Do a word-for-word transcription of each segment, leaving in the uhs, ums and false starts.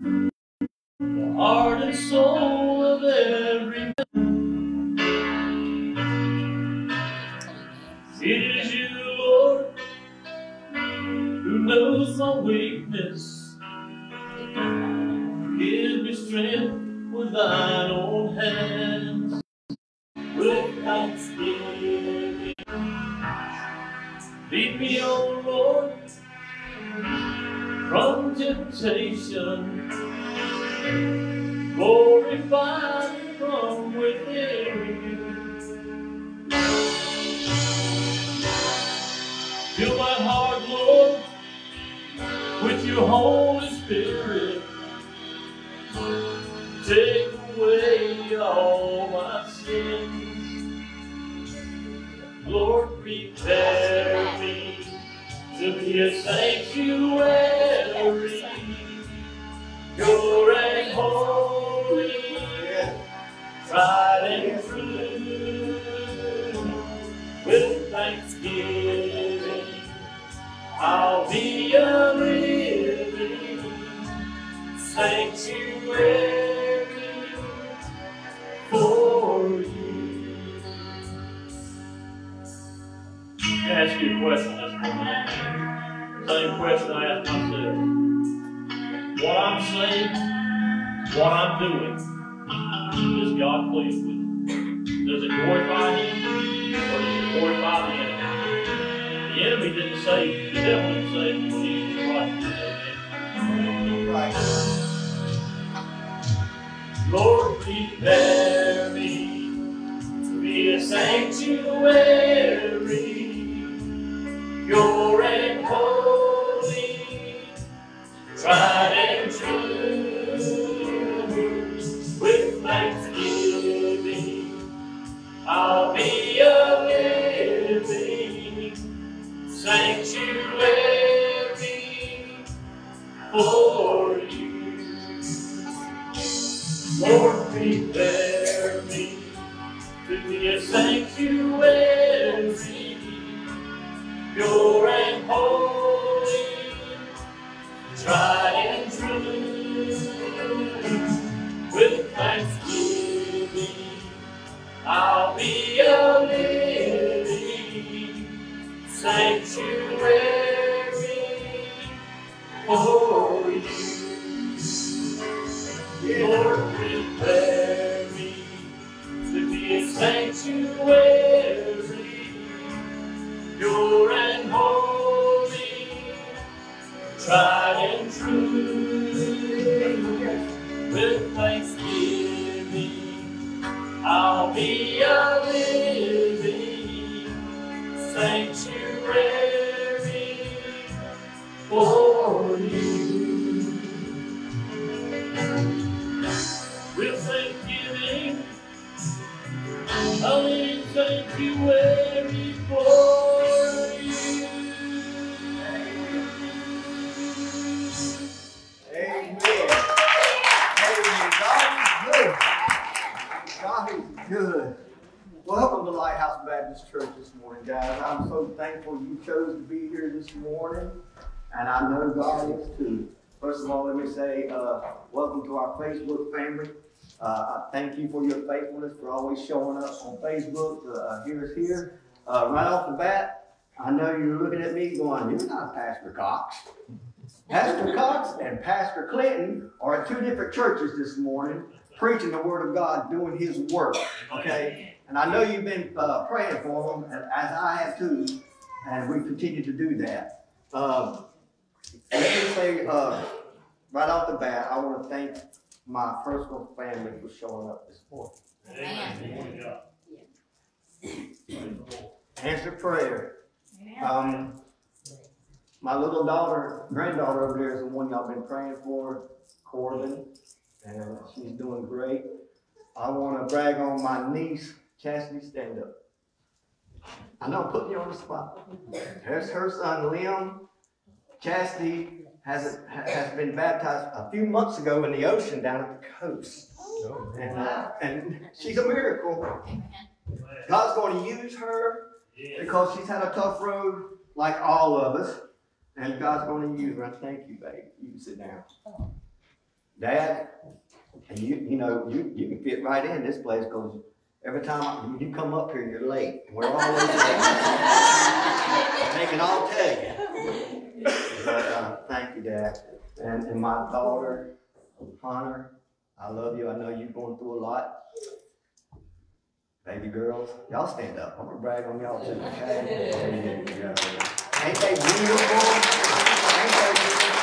the heart and soul of every man. It is you, Lord, who knows my weakness. Give me strength with thine own hands. With thanksgiving, lead me, O Lord, from temptation. Glorify me from within. Fill my heart, Lord, with your Holy Spirit. Take away all my sins. Lord, prepare me to be a sanctuary, pure and holy, tried and true. With thanksgiving, I'll be a living sanctuary for you. Let me ask you a question this morning. Same question I asked myself. What I'm saying, what I'm doing, is God pleased with it? Does it glorify Him, or does it glorify the enemy? The enemy didn't save, the devil didn't save Jesus Christ. Right. Lord, prepare me to be a sanctuary, pure and holy, tried and true. With thanksgiving, I'll be a living sanctuary for you. Lord, prepare me to be a sanctuary, pure and holy, tried and true. With thanksgiving, I'll be a living sanctuary for you. Lord, prepare me to be a sanctuary, pure and holy, tried and true. With thanksgiving, I'll be a living sanctuary for you. With thanksgiving, I'll be a sanctuary for you. Amen. Amen. God is good. God is good. Welcome to Lighthouse Baptist Church this morning, guys. I'm so thankful you chose to be here this morning, and I know God is too. First of all, let me say uh, welcome to our Facebook family. Uh, I thank you for your faithfulness, for always showing up on Facebook. Uh, here's here. Uh, right off the bat, I know you're looking at me going, "You're not Pastor Cox." Pastor Cox and Pastor Clinton are at two different churches this morning, preaching the Word of God, doing His work. Okay, and I know you've been uh, praying for them, as I have too, and we continue to do that. Uh, let me say uh, right off the bat, I want to thank my personal family for showing up this morning. Amen. Answer prayer. Um, my little daughter, granddaughter over there is the one y'all been praying for, Corbin, and she's doing great. I want to brag on my niece, Chastity. Stand up. I know I'm putting you on the spot. There's her son, Liam. Chastity has, has been baptized a few months ago in the ocean down at the coast. Oh, and, uh, and she's a miracle. God's going to use her because she's had a tough road like all of us. And God's going to use her. Thank you, babe. You can sit down. Dad, and you, you know, you, you can fit right in this place because every time you come up here, you're late. We're always late. They can all tell you. But uh, thank you, Dad. And, and my daughter, Hunter, I love you. I know you're going through a lot. Baby girls, y'all stand up. I'm going to brag on y'all too, okay? There you go. Ain't they beautiful? Ain't they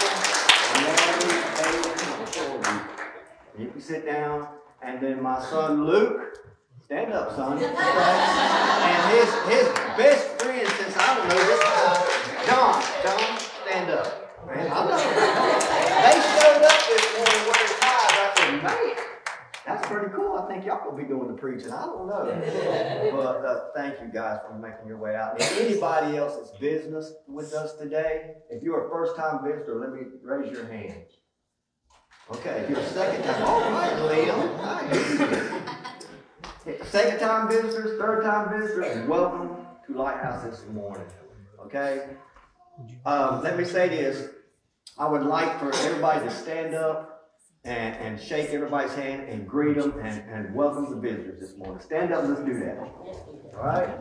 beautiful? Mary, baby, you can sit down. And then my son Luke, stand up, son. Okay? And his, his best friend since, I don't know, this guy, John. John, stand up. Man, I know. They showed up this morning wearing ties. I said, man, that's pretty cool. I think y'all will be doing the preaching. I don't know. But uh, thank you guys for making your way out. If anybody else's business with us today, if you're a first-time visitor, let me raise your hand. Okay, if you're a second-time, all right, Liam. Right. Second-time visitors, third-time visitors, welcome to Lighthouse this morning. Okay? Um, let me say this. I would like for everybody to stand up and, and shake everybody's hand and greet them and, and welcome the visitors this morning. Stand up and let's do that. All right?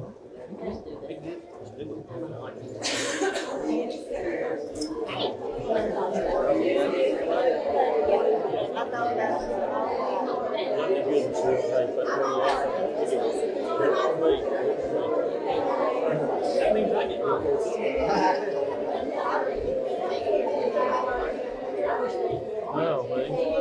No, buddy.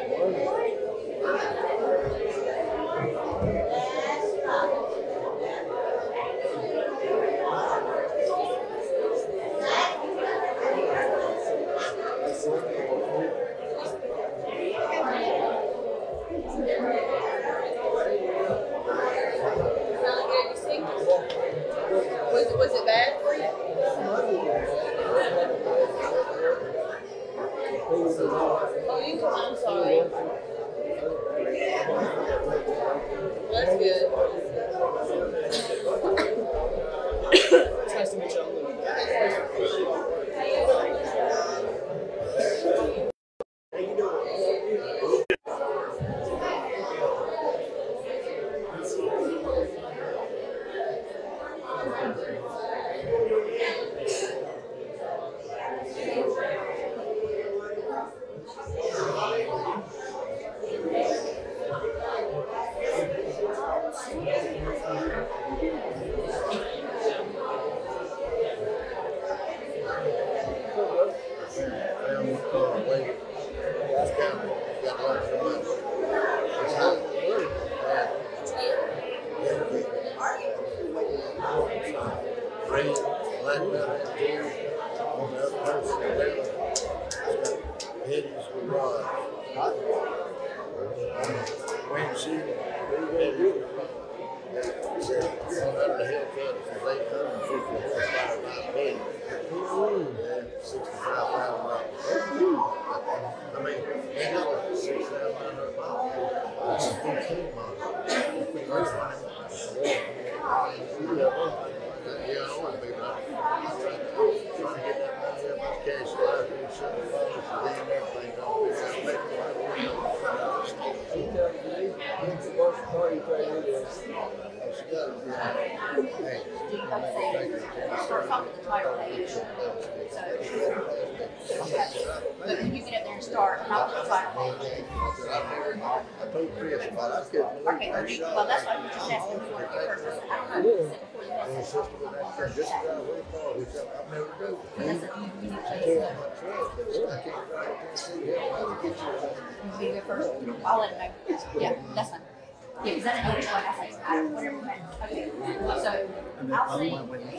Was it, was it bad for you? Oh, you can, I'm sorry. That's good. It's nice to meet you. Well, that's why we just asked him for it first. I don't know. You go first. I'll let him know. Yeah, that's fine. Yeah, because I didn't know which one. I was like, I don't whatever went. Okay. So I'll say.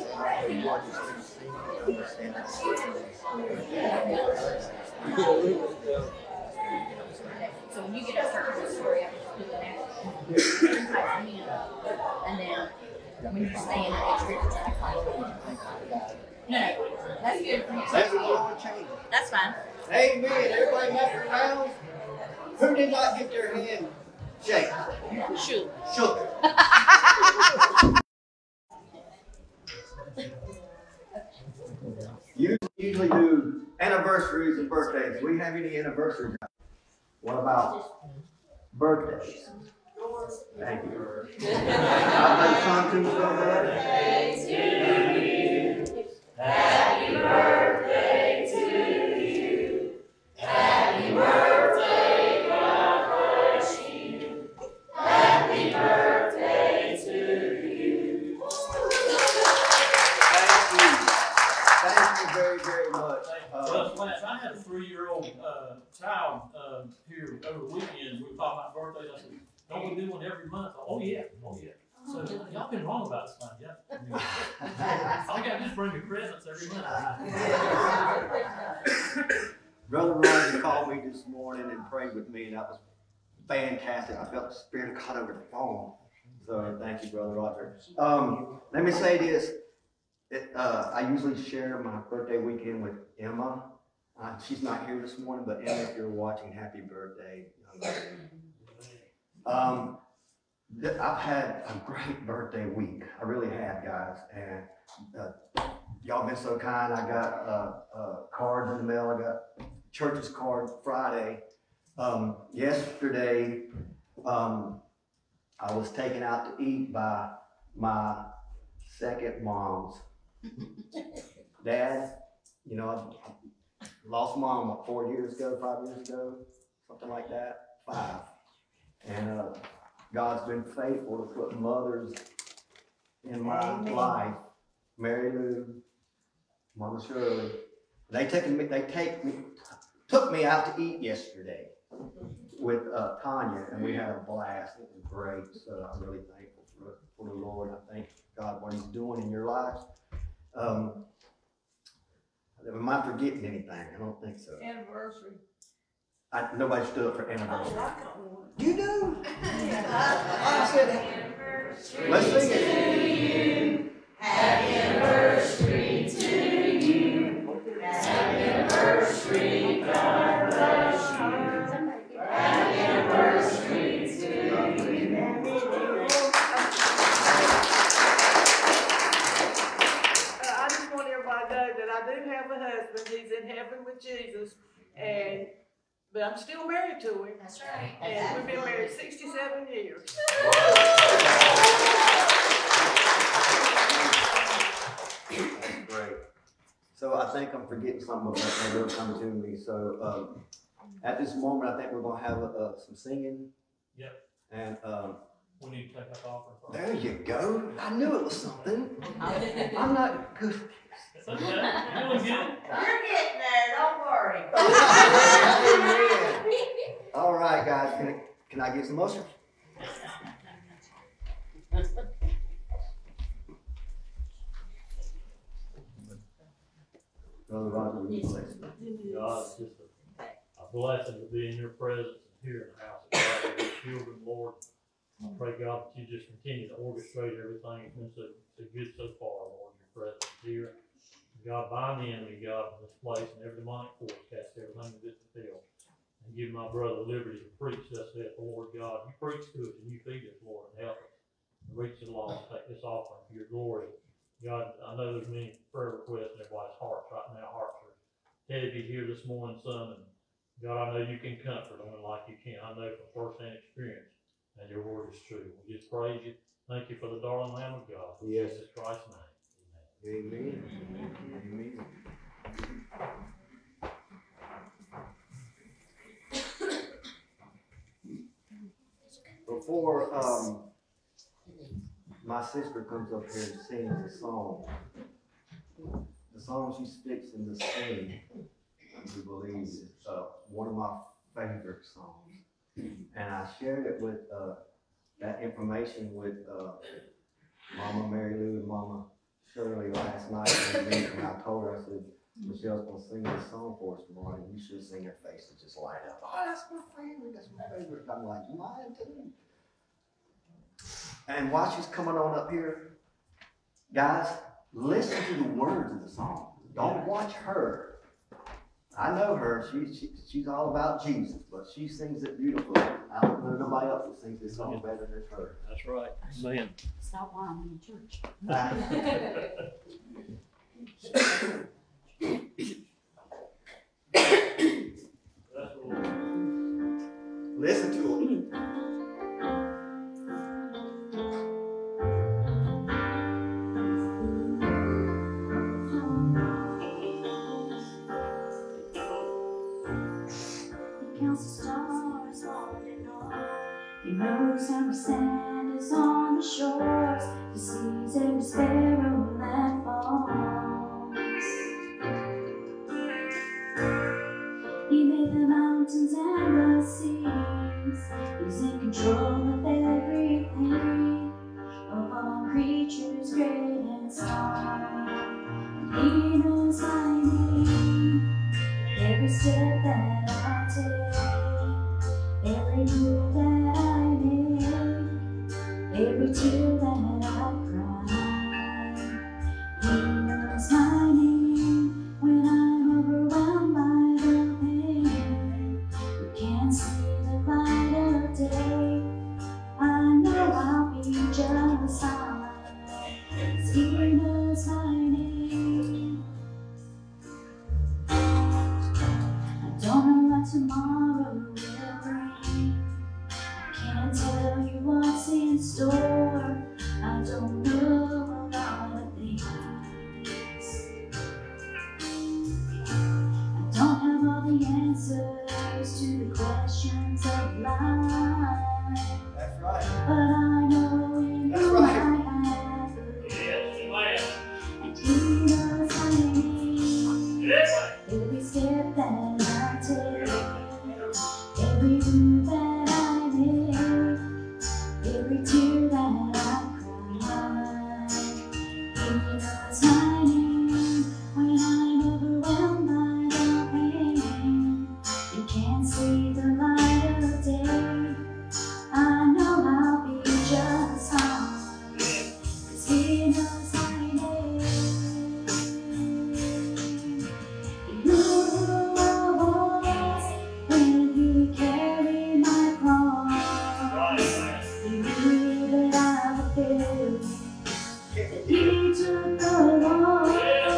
So when you get up, start the story, I just do the next. And then when you're staying at the trip, I call. No, no, that's good. That's all change. That's fine. Amen. Everybody make their rounds. Who did not get their hand shake? Shoot. Shook. You usually do anniversaries and birthdays. Do we have any anniversaries? What about birthdays? Thank you. I son to birthday to you. Happy birthday to you. Happy birthday, God bless you. Happy birthday to you. Thank you. Thank you very, very much. Uh, Lance, I had a three-year-old uh, child uh, here over the weekend. We were talking about birthdays. I said, don't we do one every month? Oh, yeah. Oh, yeah. So, y'all been wrong about this one, yeah? I think I just bring you presents every month. Brother Roger called me this morning and prayed with me, and that was fantastic. I felt the Spirit of God over the phone. So, thank you, Brother Roger. Um, let me say this. It, uh, I usually share my birthday weekend with Emma. Uh, she's not here this morning, but Emma, if you're watching, happy birthday. Um, I've had a great birthday week. I really have, guys. And uh, y'all been so kind. I got uh, uh, cards in the mail. I got church's card Friday. Um, yesterday, um, I was taken out to eat by my second mom's dad. You know, I lost mom what, four years ago, five years ago, something like that, five. And uh, God's been faithful to put mothers in my Amen. Life. Mary Lou, Mama Shirley. They taken me. They take me, took me out to eat yesterday with uh, Tanya, and we had a blast. It was great. So I'm really thankful for, for the Lord. I thank God what He's doing in your lives. Um, am I forgetting anything? I don't think so. Anniversary. I, nobody stood up for anniversary. Oh, I got one. You do? I said anniversary. Let's sing it. To you. Happy anniversary to you. Happy anniversary, God bless you. Happy anniversary to you. Uh, I just want everybody to know that I do have a husband. He's in heaven with Jesus, and but I'm still married to him. That's right. And we've been married sixty-seven years. Great. So I think I'm forgetting something, but that will come to me. So um, at this moment, I think we're going to have uh, some singing. Yep. And um, we need to take that offer. There you go. I knew it was something. I'm not good. It's okay. You're doing good. You're getting there. Don't worry. All right, guys. Can I, can I get some motion? Brother Roger, will you bless me? God, it's just a, a blessing to be in your presence and here in the house of God, your children, Lord. I pray, God, that you just continue to orchestrate everything. It's been so, so good so far, Lord. Your presence is here. God, bind the enemy, God, in this place, and every demonic force, cast everything that is fulfilled. And give my brother liberty to preach, thus saith the Lord God. You preach to us and you feed us, Lord, and help us. And reach the lost, take this offering for your glory. God, I know there's many prayer requests in everybody's hearts right now. Hearts are heavy here this morning, son. And God, I know you can comfort them like you can. I know from first-hand experience, and your word is true. We just praise you. Thank you for the darling Lamb of God. In Yes. Jesus Christ's name. Amen. Amen. Before um, my sister comes up here and sings a song, the song she sticks in the sing, I do believe, is uh, one of my favorite songs. And I shared it with uh, that information with uh, Mama Mary Lou and Mama Shirley last night, and I told her, I said, Michelle's gonna sing this song for us tomorrow, and you should sing her face and just light up. Oh, that's my favorite, that's my favorite. I'm like, mine too. And while she's coming on up here, guys, listen to the words of the song. Don't watch her. I know her, she, she, she's all about Jesus, but she sings it beautifully. I don't know nobody else that sings this song better than her. That's right. Amen. It's not why I'm in church. That's what Listen to it. Counts the stars falling off. He knows every sand is on the shores. He sees every sparrow that falls. He made the mountains and the seas. He's in control of everything, of all creatures great and small. He knows my name, every step that I take, every move that I make, every tear that I cry. He knows my name when I'm overwhelmed by the pain. You can't see the light of day. I know I'll be just fine, 'cause he knows my name. I don't know what tomorrow will bring. I can't tell you what's in store. I don't know a lot of things. I don't have all the answers to the questions of life, That's right. but I know in That's whom right. I have Yes, amen. and he knows my name. Yes. Every step that I take, every move that I make, every tear that I cry. He knows my name when I'm overwhelmed by the pain. You can't see the light of day. I know I'll be just fine, 'cause he knows my name. He knew who I was when he carried my cross. He knew that I would fail, that he took the loss.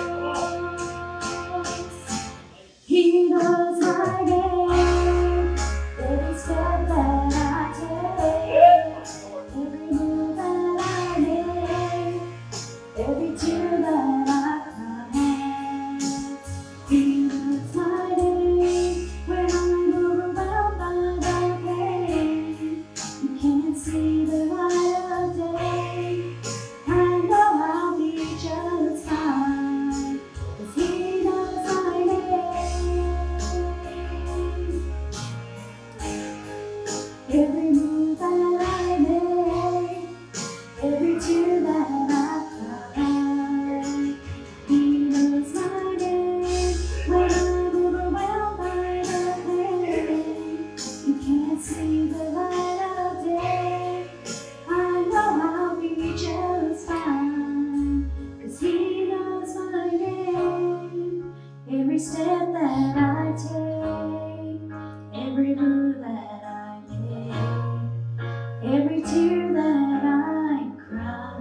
He knows my name, every step that I take, every move that I make, every tear that I cry. He knows my name when I'm overwhelmed by the pain. You can't see the light of day. I know I'll be just fine, 'cause he knows my name. Every move that I make, every tear that I cry. He knows my name when I'm overwhelmed by the pain. You can't see the light of day. I know I'll be just fine, 'cause he knows my name. Every step that I take, every move that I make, every tear that I cry.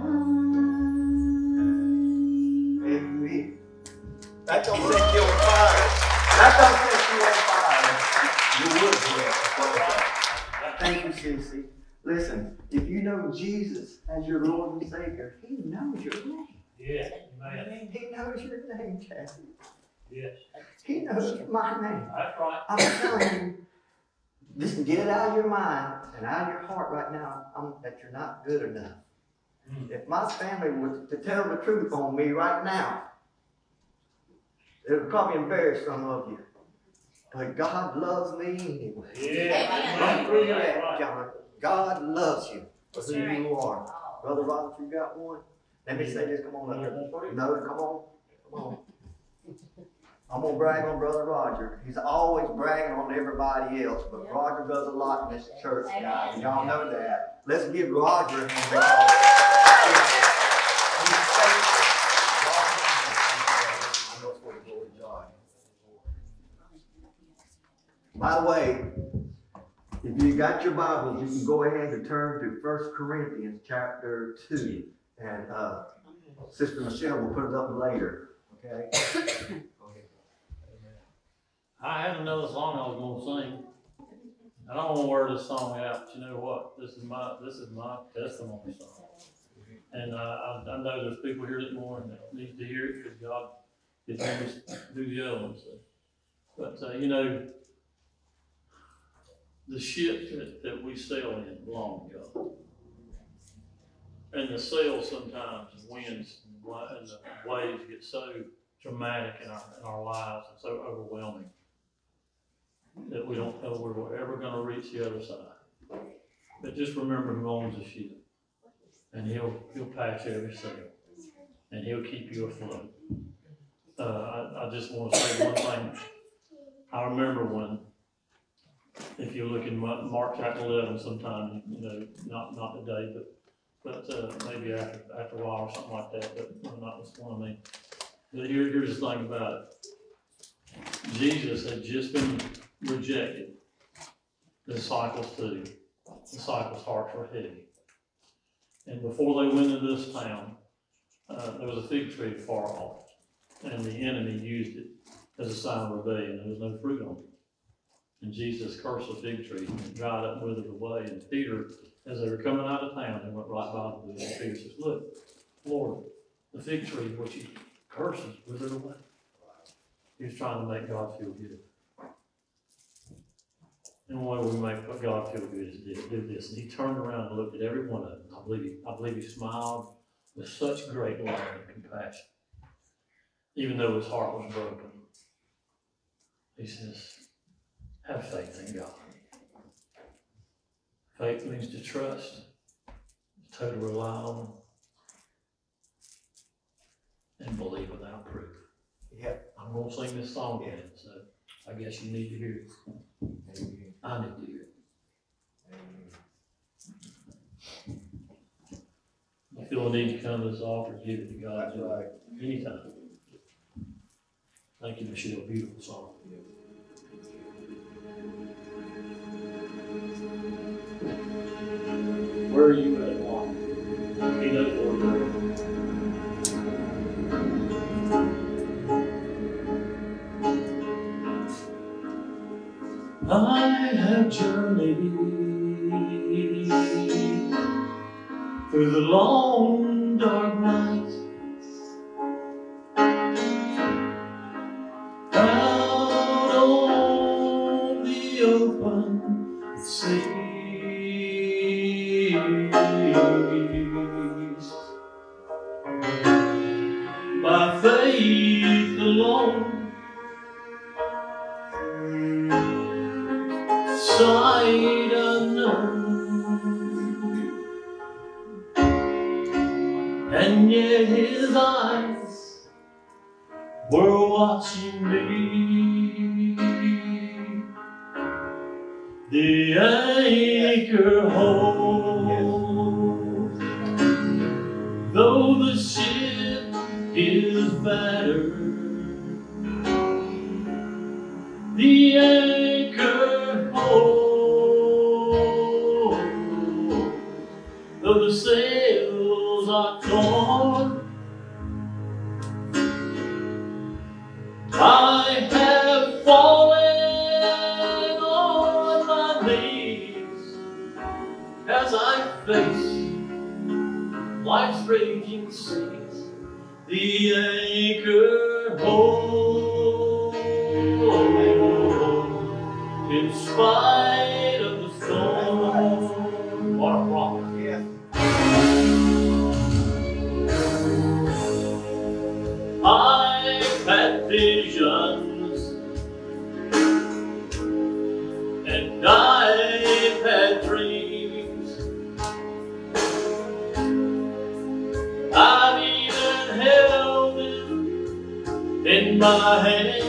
Amen. That don't set you on fire. That don't set you on fire. You would, yeah. Thank you, Cece. Listen, if you know Jesus as your Lord and Savior, He knows your name. Yes, amen. He knows your name, Kathy. Yes, He knows my name. that's right. I'm telling you, just get it out of your mind and out of your heart right now um, that you're not good enough. Mm. If my family was to tell the truth on me right now, it would probably embarrass some of you. But God loves me anyway. Yeah. Right where you're at, John. God loves you for who you are. Brother Robert, you got one? Let me say this. Come on up here. No, come on. Come on. I'm going to brag on Brother Roger. He's always bragging on everybody else, but Roger does a lot in this church, guys. And y'all know that. Let's give Roger a hand. He's faithful. I know it's for the glory of God. By the way, if you got your Bibles, you can go ahead and turn to First Corinthians chapter two. And uh, Sister Michelle will put it up later. Okay? I had another song I was gonna sing. I don't want to wear this song out, but you know what? This is my this is my testimony song. And uh, I, I know there's people here this morning that need to hear it because God is going to do the other ones. But uh, you know, the ship that, that we sail in belong to God. And the sail sometimes, the winds and the waves get so dramatic in our, in our lives and so overwhelming that we don't know where we're ever going to reach the other side. But just remember who owns the ship. And he'll, he'll patch every sail. And he'll keep you afloat. Uh, I, I just want to say one thing. I remember when, if you look in Mark chapter eleven sometime, you know, not, not today, but But uh, maybe after after a while or something like that, but not this one, I mean. But here, here's the thing about it. Jesus had just been rejected. The disciples too. The disciples' hearts were heavy. And before they went into this town, uh, there was a fig tree far off. And the enemy used it as a sign of rebellion. There was no fruit on it. And Jesus cursed the fig tree and it dried up and withered away. And Peter, as they were coming out of town, they went right by the bush. Peter says, "Look, Lord, the fig tree which he curses withered away." He was trying to make God feel good. And the way we make God feel good is to do this. And he turned around and looked at every one of them. I believe he, I believe he smiled with such great love and compassion, even though his heart was broken. He says, "Have faith in God." Faith means to trust, to totally rely on, and believe without proof. Yeah. I'm going to sing this song again, so I guess you need to hear it. Amen. I need to hear it. Amen. You feel a need to come to this altar, give it to God. That's right. Anytime. Thank you, Michelle. Beautiful song. Where are you at, Mom? He knows where you're at. I have journeyed through the long dark night, out on the open sea. By faith alone, sight unknown, and yet his eyes were watching me. The anchor holds, though the ship is battered. The anchor holds, though the sails are torn. I have fallen on my knees as I face life's raging seas. The anchor holds in spite of the storm. What a promise. Yes. I've had visions and I've had dreams. I've even held them in my hands,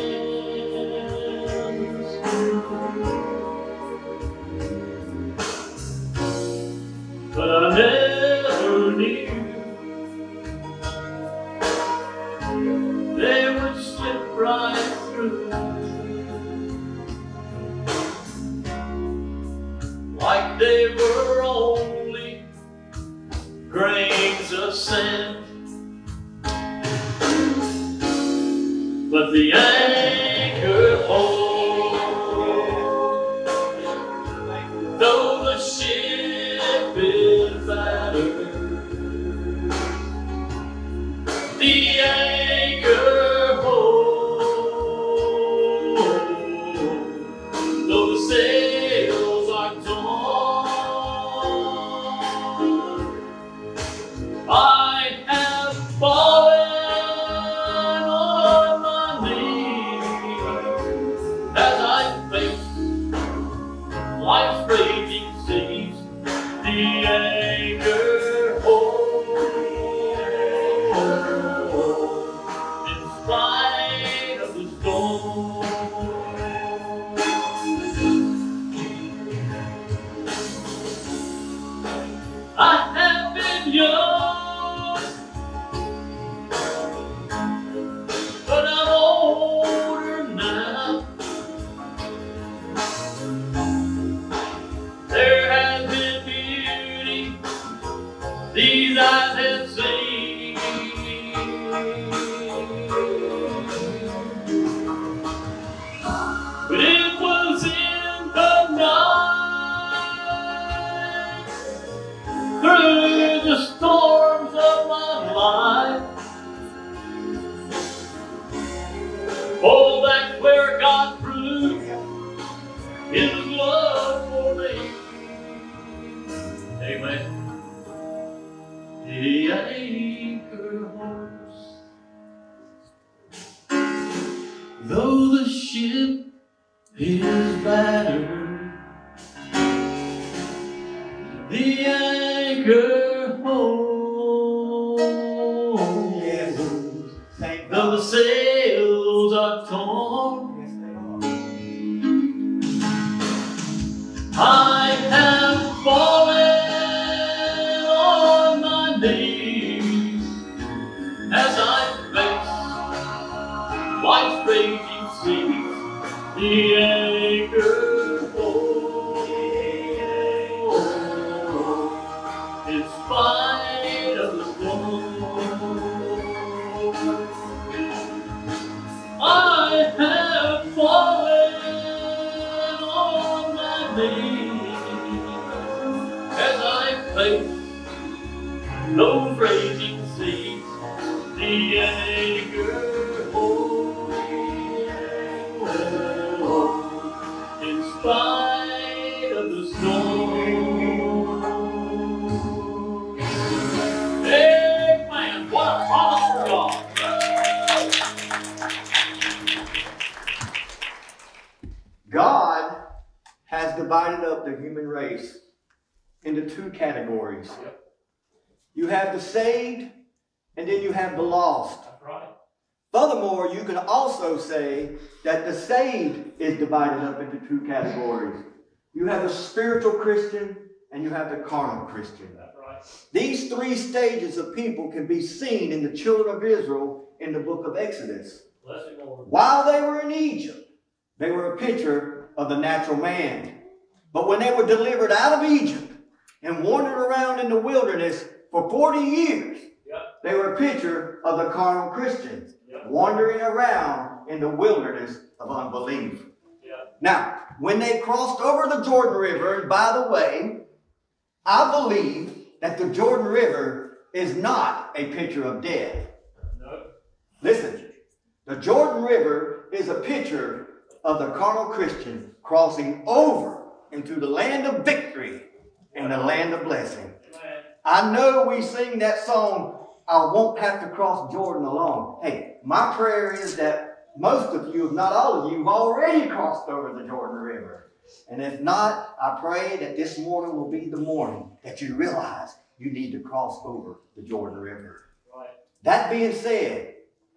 but I never knew they would slip right through, like they were only grains of sand. But the anchor holds the anchor holds. Yes. Thank Though the God. sails are torn, Yes, they are. I have fallen on my knees as I face life's raging seas. The anchor holds in spite of the storm. I have fallen on my knees as I face those raging seas. The anchor holds in spite of the storm. Amen. What a promise from God. God has divided up the human race into two categories. Yep. You have the saved, and then you have the lost. That's right. Furthermore, you can also say that the saved is divided up into two categories. You have the spiritual Christian and you have the carnal Christian. That's right. These three stages of people can be seen in the children of Israel in the book of Exodus. Bless you, Lord. While they were in Egypt, they were a picture of the natural man. But when they were delivered out of Egypt and wandered around in the wilderness for forty years, Yep. they were a picture of the carnal Christian, Yep. wandering around in the wilderness of unbelief. Yep. Now, when they crossed over the Jordan River, and by the way, I believe that the Jordan River is not a picture of death. No. Listen, the Jordan River is a picture of the carnal Christian crossing over into the land of victory and the land of blessing. Amen. I know we sing that song, I won't have to cross Jordan alone. Hey, my prayer is that most of you, if not all of you, have already crossed over the Jordan River. And if not, I pray that this morning will be the morning that you realize you need to cross over the Jordan River. Right. That being said,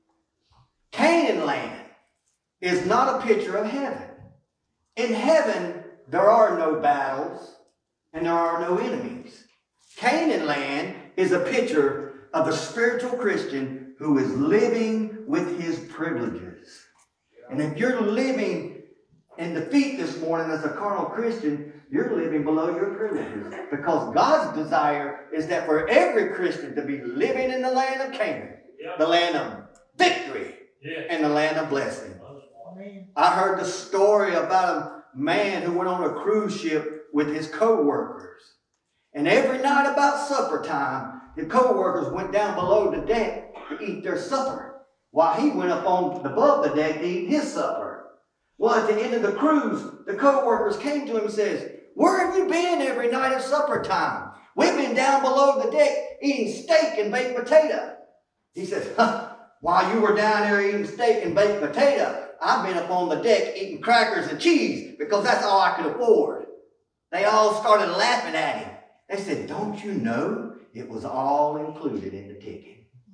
Canaan land is not a picture of heaven. In heaven, there are no battles and there are no enemies. Canaan land is a picture of the spiritual Christian who is living with his privileges. And if you're living in defeat this morning as a carnal Christian, you're living below your privileges. Because God's desire is that for every Christian to be living in the land of Canaan, Yep. the land of victory, Yeah. and the land of blessing. I heard the story about a man who went on a cruise ship with his co-workers. And every night about supper time, the co-workers went down below the deck to eat their supper, while he went up on above the deck to eat his supper. Well, at the end of the cruise, the co-workers came to him and says, "Where have you been every night at supper time? We've been down below the deck eating steak and baked potato." He says, huh, "While you were down there eating steak and baked potato, I've been up on the deck eating crackers and cheese because that's all I could afford." They all started laughing at him. They said, "Don't you know it was all included in the ticket?"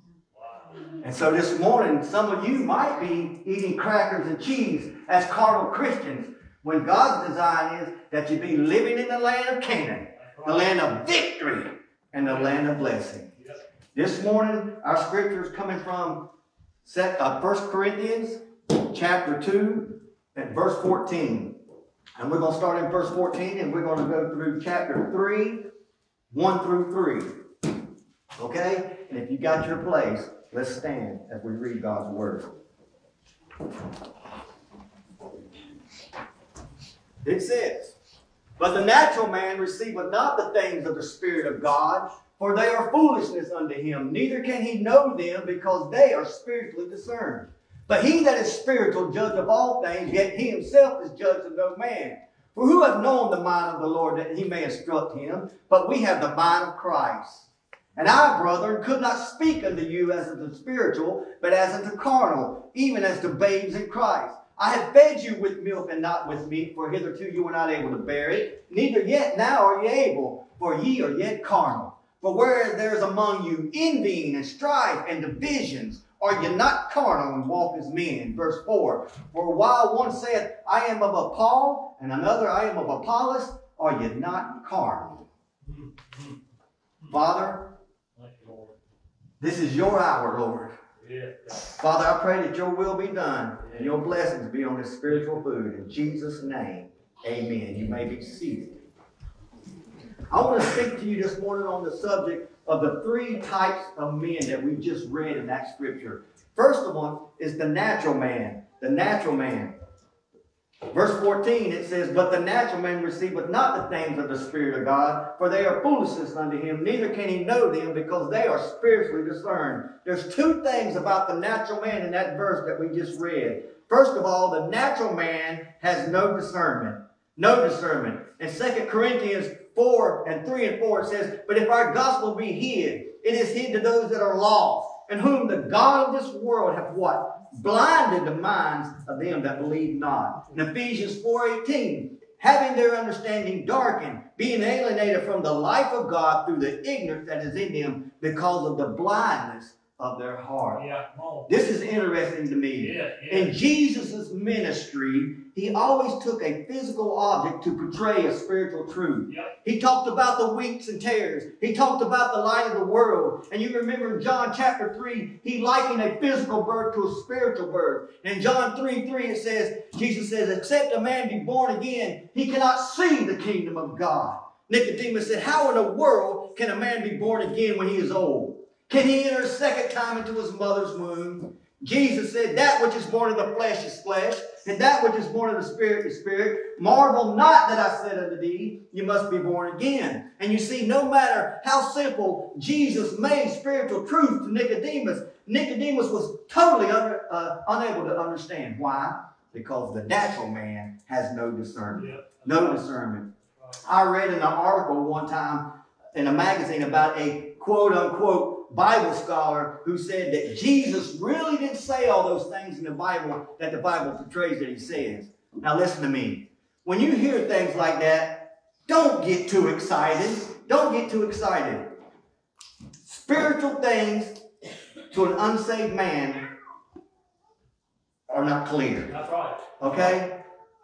And so this morning, some of you might be eating crackers and cheese as carnal Christians, when God's design is that you be living in the land of Canaan, the land of victory, and the land of blessing. This morning, our scripture is coming from First Corinthians chapter two and verse fourteen. And we're going to start in verse fourteen, and we're going to go through chapter three, one through three. Okay? And if you got your place, let's stand as we read God's word. It says, "But the natural man receiveth not the things of the Spirit of God, for they are foolishness unto him. Neither can he know them, because they are spiritually discerned. But he that is spiritual judgeth all things, yet he himself is judged of no man. For who hath known the mind of the Lord, that he may instruct him? But we have the mind of Christ. And I, brethren, could not speak unto you as unto spiritual, but as unto carnal, even as to babes in Christ. I have fed you with milk and not with meat, for hitherto you were not able to bear it. Neither yet now are ye able, for ye are yet carnal. For where there is among you envying and strife and divisions, are ye not carnal and walk as men? Verse four. For while one saith, I am of Paul, and another, I am of Apollos, are ye not carnal? Father, this is your hour, Lord. Father, I pray that your will be done and your blessings be on this spiritual food. In Jesus' name, amen. You may be seated. I want to speak to you this morning on the subject of the three types of men that we just read in that scripture. First one is the natural man. The natural man. Verse fourteen, it says, But the natural man receiveth not the things of the Spirit of God, for they are foolishness unto him, neither can he know them, because they are spiritually discerned. There's two things about the natural man in that verse that we just read. First of all, the natural man has no discernment. No discernment. In Second Corinthians four and three and four, it says, But if our gospel be hid, it is hid to those that are lost, and whom the God of this world hath what? Blinded the minds of them that believe not. In Ephesians four eighteen, having their understanding darkened, being alienated from the life of God through the ignorance that is in them because of the blindness of their heart. Yeah, come on. This is interesting to me. Yeah, yeah. In Jesus' ministry, he always took a physical object to portray a spiritual truth. Yep. He talked about the wheats and tares. He talked about the light of the world. And you remember in John chapter three, he likened a physical birth to a spiritual birth. In John three three, it says, Jesus says, except a man be born again, he cannot see the kingdom of God. Nicodemus said, how in the world can a man be born again when he is old? Can he enter a second time into his mother's womb? Jesus said, that which is born of the flesh is flesh, and that which is born of the Spirit is spirit. Marvel not that I said unto thee, you must be born again. And you see, no matter how simple Jesus made spiritual truth to Nicodemus, Nicodemus was totally under, uh, unable to understand. Why? Because the natural man has no discernment. Yep. No discernment. I read in an article one time in a magazine about a quote-unquote Bible scholar who said that Jesus really didn't say all those things in the Bible that the Bible portrays that he says. Now listen to me. When you hear things like that, don't get too excited. Don't get too excited. Spiritual things to an unsaved man are not clear. That's right. Okay?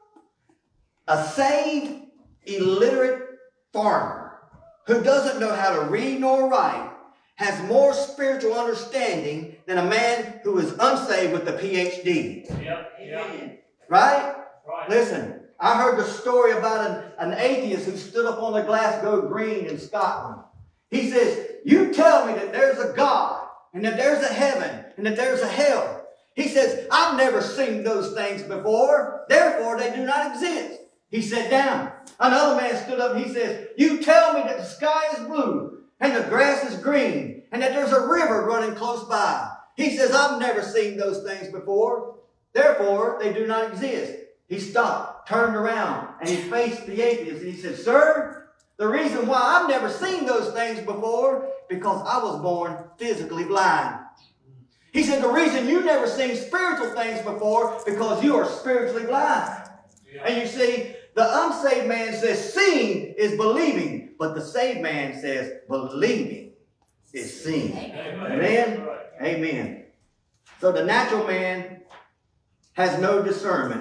A saved, illiterate farmer who doesn't know how to read nor write has more spiritual understanding than a man who is unsaved with a P H D. Yep, yep. Right? Right. Listen, I heard the story about an, an atheist who stood up on the Glasgow Green in Scotland. He says, you tell me that there's a God, and that there's a heaven, and that there's a hell. He says, I've never seen those things before, therefore they do not exist. He sat down. Another man stood up and he says, you tell me that the sky is blue, and the grass is green, and that there's a river running close by. He says, I've never seen those things before. Therefore, they do not exist. He stopped, turned around, and he faced the atheist, and he said, sir, the reason why I've never seen those things before, because I was born physically blind. He said, the reason you've never seen spiritual things before, because you are spiritually blind. Yeah. And you see, the unsaved man says seeing is believing, but the saved man says believing is seeing. Amen. Amen? Right. Amen. So the natural man has no discernment.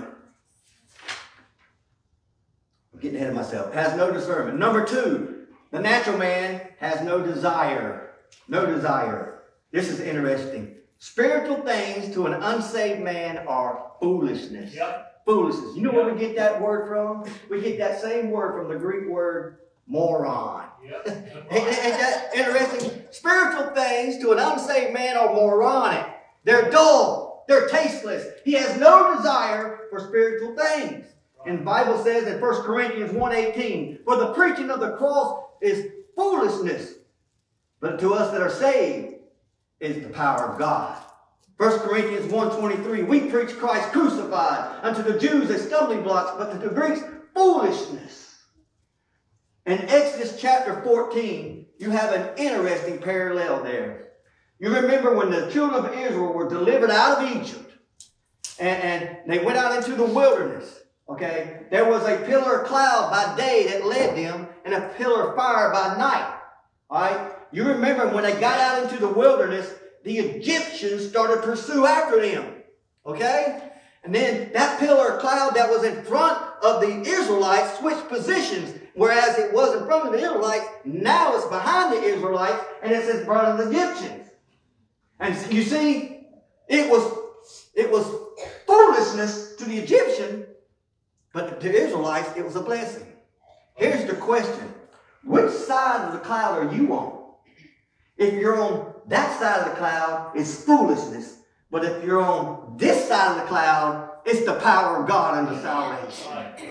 I'm getting ahead of myself. Has no discernment. Number two, the natural man has no desire. No desire. This is interesting. Spiritual things to an unsaved man are foolishness. Yep. Foolishness. You know where we get that word from? We get that same word from the Greek word moron. Yep. Ain't, ain't that interesting? Spiritual things to an unsaved man are moronic. They're dull. They're tasteless. He has no desire for spiritual things. And the Bible says in First Corinthians one eighteen, for the preaching of the cross is foolishness, but to us that are saved is the power of God. First Corinthians one twenty-three, we preach Christ crucified, unto the Jews a stumbling block, but to the Greeks foolishness. In Exodus chapter fourteen, you have an interesting parallel there. You remember when the children of Israel were delivered out of Egypt, and, and they went out into the wilderness. Okay, there was a pillar of cloud by day that led them, and a pillar of fire by night. All right, you remember when they got out into the wilderness, the Egyptians started to pursue after them. Okay, and then that pillar of cloud that was in front of the Israelites switched positions. Whereas it was in front of the Israelites, now it's behind the Israelites, and it's in front of the Egyptians. And you see, it was, it was foolishness to the Egyptian, but to the Israelites, it was a blessing. Here's the question. Which side of the cloud are you on? If you're on that side of the cloud, it's foolishness. But if you're on this side of the cloud, it's the power of God unto salvation.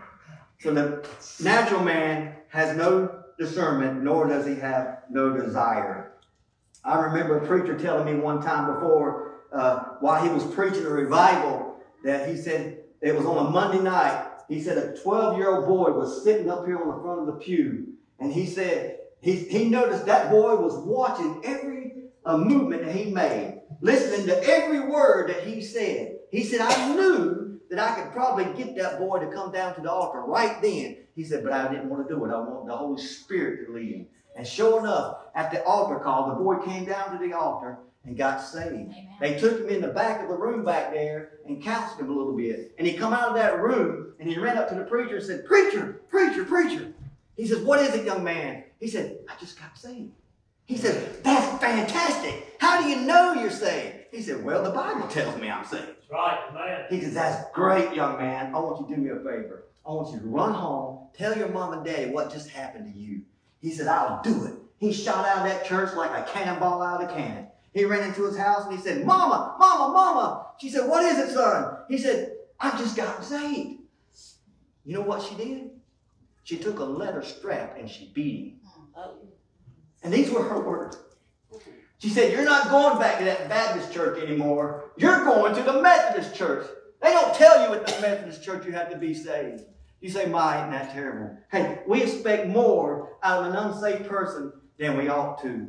So the natural man has no discernment, nor does he have no desire. I remember a preacher telling me one time before, uh, while he was preaching a revival, that he said, it was on a Monday night, he said a twelve-year-old boy was sitting up here on the front of the pew, and he said, he, he noticed that boy was watching every uh, movement that he made, listening to every word that he said. He said, I knew that I could probably get that boy to come down to the altar right then. He said, but I didn't want to do it. I want the Holy Spirit to lead him. And sure enough, at the altar call, the boy came down to the altar and got saved. Amen. They took him in the back of the room back there and counseled him a little bit. And he come out of that room and he ran up to the preacher and said, preacher, preacher, preacher. He says, what is it, young man? He said, I just got saved. He said, that's fantastic. How do you know you're saved? He said, well, the Bible tells me I'm saved. That's right, man. He says, that's great, young man. I want you to do me a favor. I want you to run home, tell your mom and daddy what just happened to you. He said, I'll do it. He shot out of that church like a cannonball out of a cannon. He ran into his house and he said, Mama, Mama, Mama. She said, what is it, son? He said, I just got saved. You know what she did? She took a leather strap and she beat him. And these were her words. She said, you're not going back to that Baptist church anymore. You're going to the Methodist church. They don't tell you at the Methodist church you have to be saved. You say, my, isn't that terrible? Hey, we expect more out of an unsaved person than we ought to.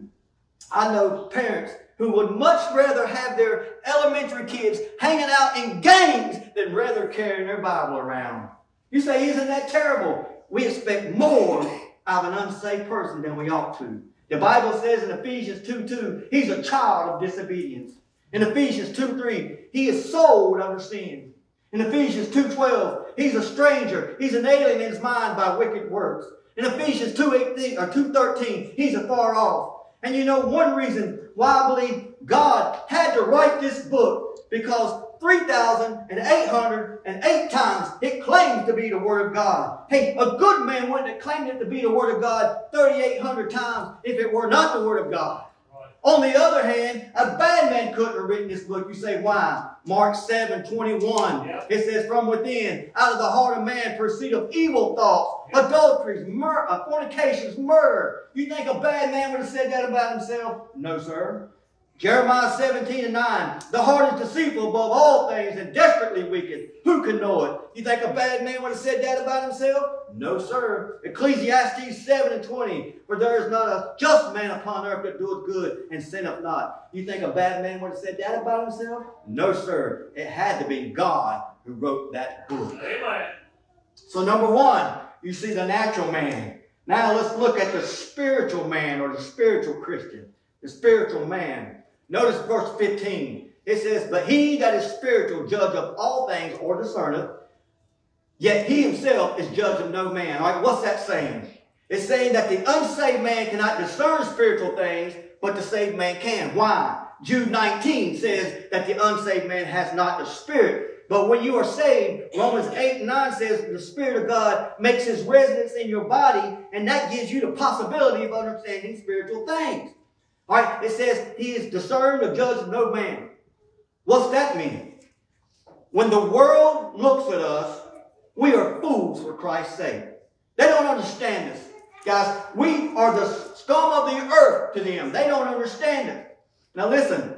I know parents who would much rather have their elementary kids hanging out in games than rather carrying their Bible around. You say, isn't that terrible? We expect more out of an unsaved person than we ought to. The Bible says in Ephesians two two, he's a child of disobedience. In Ephesians two three, he is sold under sin. In Ephesians two twelve, he's a stranger. He's an alien in his mind by wicked works. In Ephesians two eighteen or two thirteen, he's afar off. And you know one reason why I believe God had to write this book, because three thousand eight hundred eight times it claims to be the Word of God. Hey, a good man wouldn't have claimed it to be the Word of God thirty-eight hundred times if it were not the Word of God. Right. On the other hand, a bad man couldn't have written this book. You say, why? Mark seven twenty-one. Yep. It says, from within, out of the heart of man, proceed of evil thoughts, yep. adulteries, mur uh, fornications, murder. You think a bad man would have said that about himself? No, sir. Jeremiah seventeen and nine, the heart is deceitful above all things and desperately wicked. Who can know it? You think a bad man would have said that about himself? No, sir. Ecclesiastes seven and twenty, for there is not a just man upon earth that doeth good and sinneth not. You think a bad man would have said that about himself? No, sir. It had to be God who wrote that book. Amen. So number one, you see the natural man. Now let's look at the spiritual man, or the spiritual Christian, the spiritual man. Notice verse fifteen. It says, but he that is spiritual, judge of all things, or discerneth, yet he himself is judge of no man. All right, what's that saying? It's saying that the unsaved man cannot discern spiritual things, but the saved man can. Why? Jude nineteen says that the unsaved man has not the Spirit. But when you are saved, Romans eight and nine says the Spirit of God makes his residence in your body, and that gives you the possibility of understanding spiritual things. All right, it says he is discerned or judge of no man. What's that mean? When the world looks at us, we are fools for Christ's sake. They don't understand us. Guys, we are the scum of the earth to them. They don't understand it. Now listen,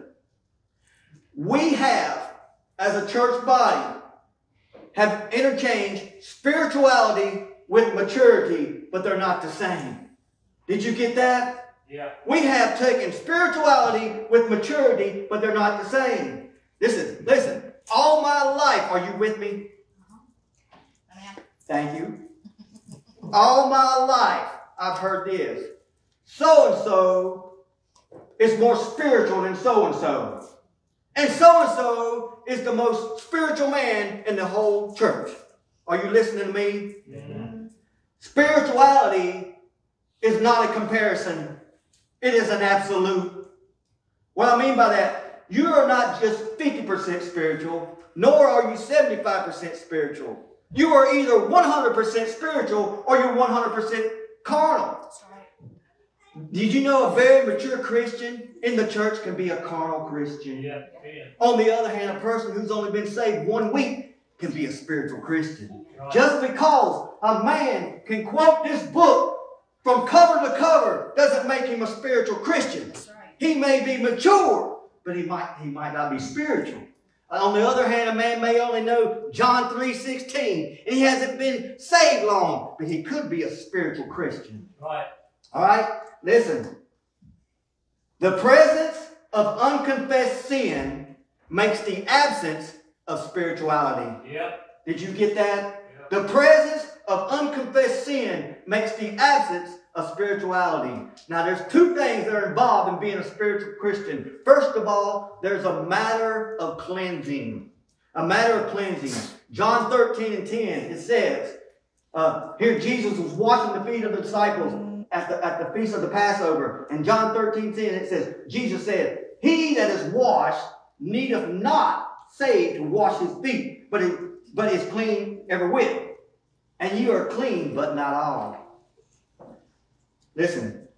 we have, as a church body, have interchanged spirituality with maturity, but they're not the same. Did you get that? Yeah. We have taken spirituality with maturity, but they're not the same. Listen, listen. All my life, are you with me? Amen. Thank you. All my life, I've heard this. So-and-so is more spiritual than so-and-so. And so-and-so is the most spiritual man in the whole church. Are you listening to me? Mm-hmm. Spirituality is not a comparison. It is an absolute. What I mean by that, you are not just fifty percent spiritual, nor are you seventy-five percent spiritual. You are either one hundred percent spiritual or you're one hundred percent carnal. That's right. Did you know a very mature Christian in the church can be a carnal Christian? Yeah, yeah. On the other hand, a person who's only been saved one week can be a spiritual Christian. Right. Just because a man can quote this book from cover to cover doesn't make him a spiritual Christian. That's right. He may be mature, but he might, he might not be spiritual. On the other hand, a man may only know John three sixteen, and he hasn't been saved long, but he could be a spiritual Christian. Right. All right? Listen. The presence of unconfessed sin makes the absence of spirituality. Yep. Did you get that? Yep. The presence of unconfessed sin makes the absence of spirituality. Now, there's two things that are involved in being a spiritual Christian. First of all, there's a matter of cleansing. A matter of cleansing. John thirteen and ten, it says, uh, here Jesus was washing the feet of the disciples at the, at the feast of the Passover. And John thirteen ten, it says, Jesus said, he that is washed needeth not save to wash his feet, but, it, but is clean every whit. And you are clean, but not all. Listen.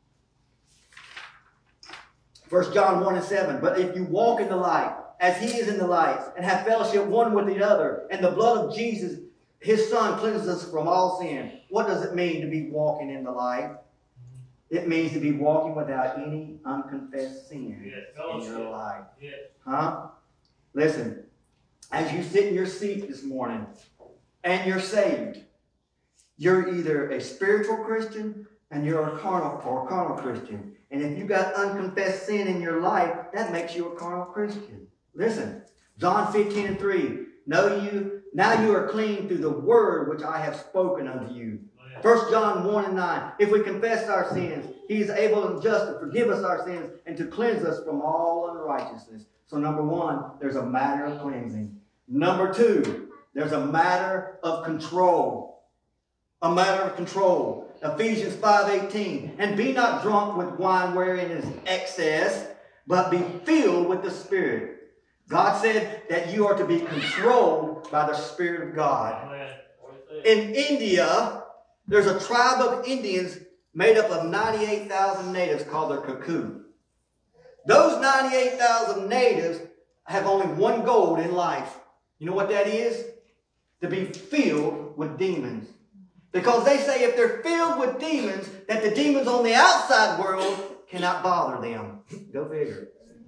First John one and seven. But if you walk in the light, as he is in the light, and have fellowship one with the other, and the blood of Jesus, his son, cleanses us from all sin. What does it mean to be walking in the light? It means to be walking without any unconfessed sin Yes. in your life. Yes. Huh? Listen. As you sit in your seat this morning, and you're saved, you're either a spiritual Christian and you're a carnal or a carnal Christian. And if you got unconfessed sin in your life, that makes you a carnal Christian. Listen, John fifteen and three. Know you, now you are clean through the word which I have spoken unto you. First John one and nine. If we confess our sins, he is able and just to forgive us our sins and to cleanse us from all unrighteousness. So number one, there's a matter of cleansing. Number two, there's a matter of control. A matter of control. Ephesians five eighteen. And be not drunk with wine wherein is excess, but be filled with the Spirit. God said that you are to be controlled by the Spirit of God. Amen. In India, there's a tribe of Indians made up of ninety-eight thousand natives called the Kaku. Those ninety-eight thousand natives have only one goal in life. You know what that is? To be filled with demons. Because they say if they're filled with demons, that the demons on the outside world cannot bother them. Go figure.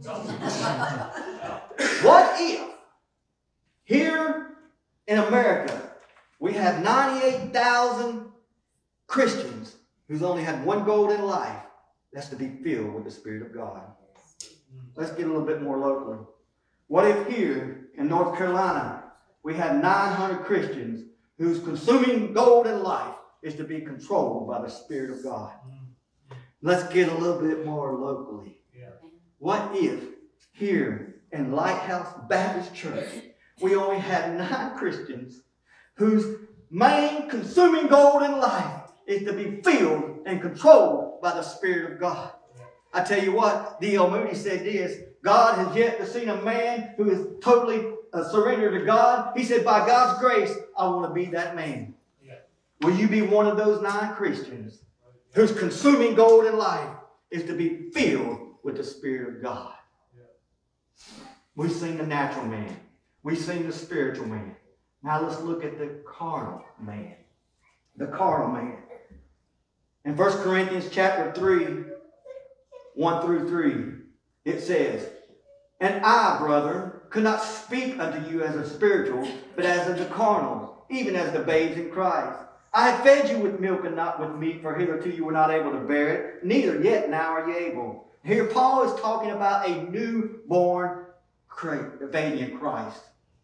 What if here in America we have ninety-eight thousand Christians who's only had one goal in life? That's to be filled with the Spirit of God. Let's get a little bit more locally. What if here in North Carolina we had nine hundred Christians whose consuming goal in life is to be controlled by the Spirit of God? Let's get a little bit more locally. Yeah. What if here in Lighthouse Baptist Church we only had nine Christians whose main consuming goal in life is to be filled and controlled by the Spirit of God? I tell you what, D L Moody said this: God has yet to see a man who is totally uh, surrendered to God. He said, by God's grace, I want to be that man. Yeah. Will you be one of those nine Christians whose consuming goal in life is to be filled with the Spirit of God? Yeah. We've seen the natural man. We've seen the spiritual man. Now let's look at the carnal man. The carnal man. In First Corinthians chapter three, one through three, it says, and I, brother, could not speak unto you as a spiritual, but as unto carnal, even as the babes in Christ. I have fed you with milk and not with meat, for hitherto you were not able to bear it, neither yet now are you able. Here Paul is talking about a newborn baby in Christ.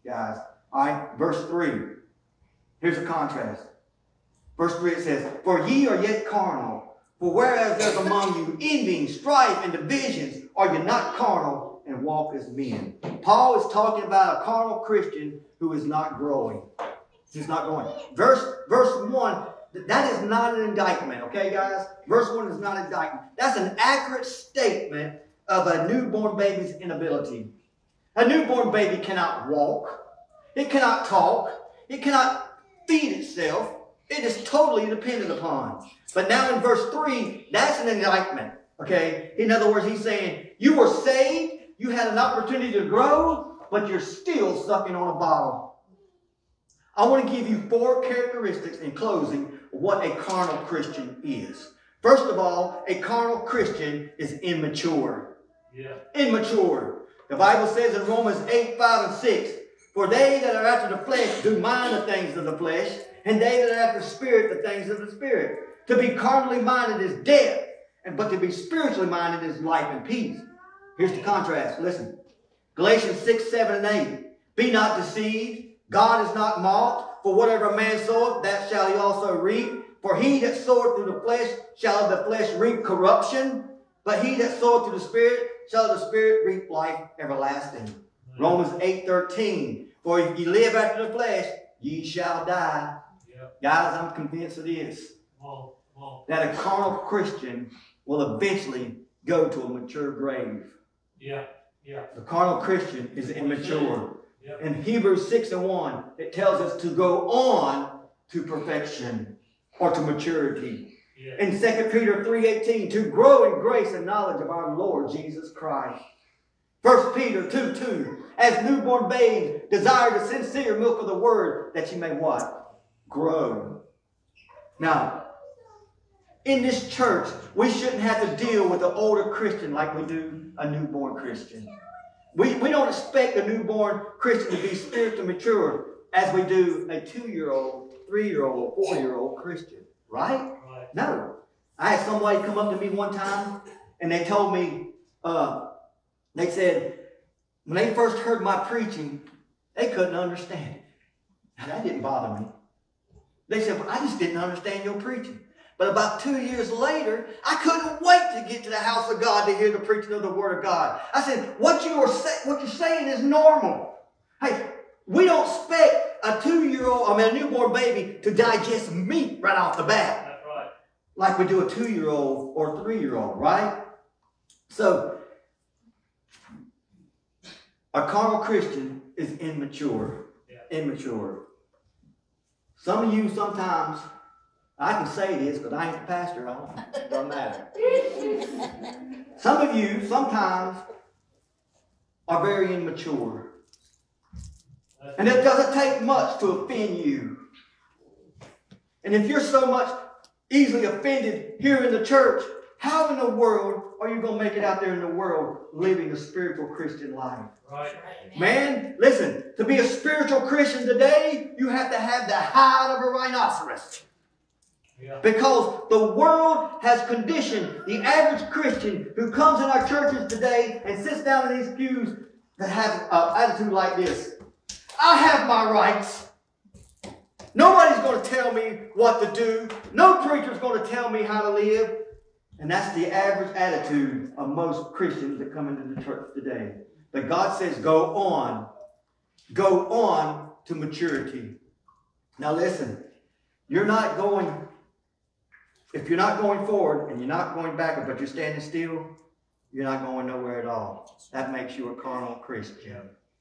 guys. All right, verse three. Here's a contrast. Verse three, it says, for ye are yet carnal, for whereas there's among you envying, strife, and divisions, are you not carnal and walk as men? Paul is talking about a carnal Christian who is not growing. He's not growing. Verse, verse one, that is not an indictment, okay, guys? Verse one is not an indictment. That's an accurate statement of a newborn baby's inability. A newborn baby cannot walk. It cannot talk. It cannot feed itself. It is totally dependent upon. But now in verse three, that's an indictment, okay? In other words, he's saying, you were saved, you had an opportunity to grow, but you're still sucking on a bottle. I want to give you four characteristics in closing of what a carnal Christian is. First of all, a carnal Christian is immature. Yeah. Immature. The Bible says in Romans eight, five, and six, for they that are after the flesh do mind the things of the flesh, and they that are after the Spirit the things of the Spirit. To be carnally minded is death, and but to be spiritually minded is life and peace. Here's the contrast. Listen. Galatians six, seven, and eight. Be not deceived. God is not mocked. For whatever a man soweth, that shall he also reap. For he that soweth through the flesh shall of the flesh reap corruption. But he that soweth through the Spirit shall of the Spirit reap life everlasting. Mm-hmm. Romans eight, thirteen. For if ye live after the flesh, ye shall die. Yep. Guys, I'm convinced of this. Whoa, whoa. That a carnal Christian will eventually go to a mature grave. Yeah, yeah. The carnal Christian is immature. Yep. In Hebrews six and one, it tells us to go on to perfection or to maturity. Yeah. In Second Peter three eighteen, to grow in grace and knowledge of our Lord Jesus Christ. First Peter two two, as newborn babes, desire the sincere milk of the word, that you may what? Grow. Now, in this church, we shouldn't have to deal with an older Christian like we do a newborn Christian. We, we don't expect a newborn Christian to be spiritually mature as we do a two-year-old, three-year-old, four-year-old Christian. Right? Right? No. I had somebody come up to me one time and they told me, uh, they said, when they first heard my preaching, they couldn't understand it. And that didn't bother me. They said, well, I just didn't understand your preaching. But about two years later, I couldn't wait to get to the house of God to hear the preaching of the Word of God. I said, what, you are say, what you're saying is normal. Hey, we don't expect a two-year-old, I mean a newborn baby to digest meat right off the bat. That's right. Like we do a two-year-old or three-year-old, right? So, a carnal Christian is immature. Yeah. Immature. Some of you sometimes, I can say this because I ain't the pastor, I don't, it doesn't matter. Some of you sometimes are very immature. And it doesn't take much to offend you. And if you're so much easily offended here in the church, how in the world are you going to make it out there in the world living a spiritual Christian life? Right. Man, listen, to be a spiritual Christian today, you have to have the hide of a rhinoceros. Yeah. Because the world has conditioned the average Christian who comes in our churches today and sits down in these pews to have an attitude like this. I have my rights. Nobody's going to tell me what to do. No preacher's going to tell me how to live. And that's the average attitude of most Christians that come into the church today. But God says, go on. Go on to maturity. Now listen, you're not going, if you're not going forward and you're not going backward, but you're standing still, you're not going nowhere at all. That makes you a carnal Christian.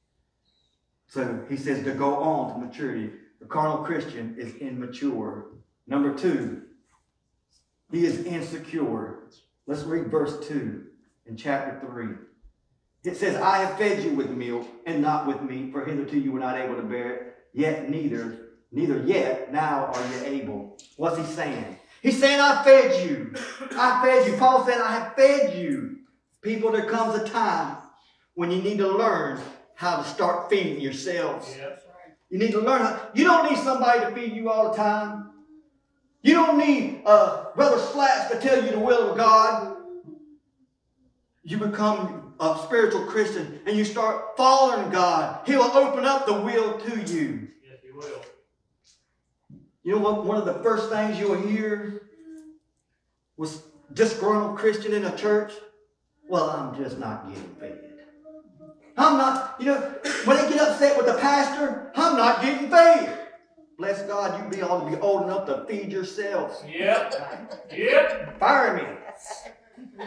So he says to go on to maturity. The carnal Christian is immature. Number two, he is insecure. Let's read verse two in chapter three. It says, I have fed you with milk and not with meat, for hitherto you were not able to bear it, yet neither, neither yet now are you able. What's he saying? He's saying, I fed you. I fed you. Paul said, I have fed you. People, there comes a time when you need to learn how to start feeding yourselves. Yeah. You need to learn how. You don't need somebody to feed you all the time. You don't need uh, Brother Slats to tell you the will of God. You become a spiritual Christian and you start following God, He will open up the will to you. Yes, He will. You know what? One of the first things you'll hear was disgruntled Christian in a church. Well, I'm just not getting fed. I'm not, you know, when they get upset with the pastor, I'm not getting fed. Bless God, you be ought to be old enough to feed yourselves. Yep. Yep. Fire me.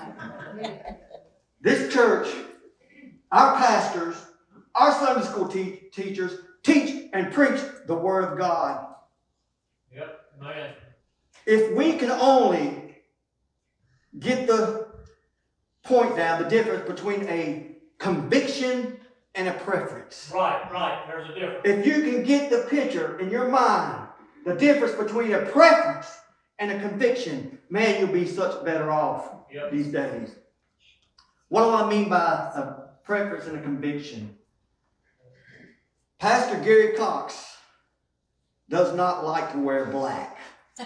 This church, our pastors, our Sunday school te- teachers teach and preach the Word of God. Yep. Man. If we can only get the point down, the difference between a conviction and a preference. Right, right. There's a difference. If you can get the picture in your mind, the difference between a preference and a conviction, man, you'll be such better off Yep. these days. What do I mean by a preference and a conviction? Pastor Gary Cox does not like to wear black.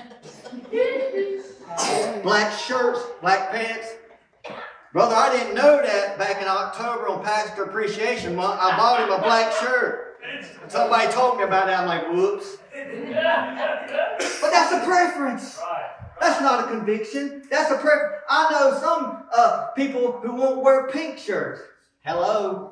Black shirts, black pants. Brother, I didn't know that back in October on Pastor Appreciation Month. I bought him a black shirt. Somebody told me about that. I'm like, whoops. But that's a preference. Right. That's not a conviction. That's a preference. I know some uh, people who won't wear pink shirts. Hello.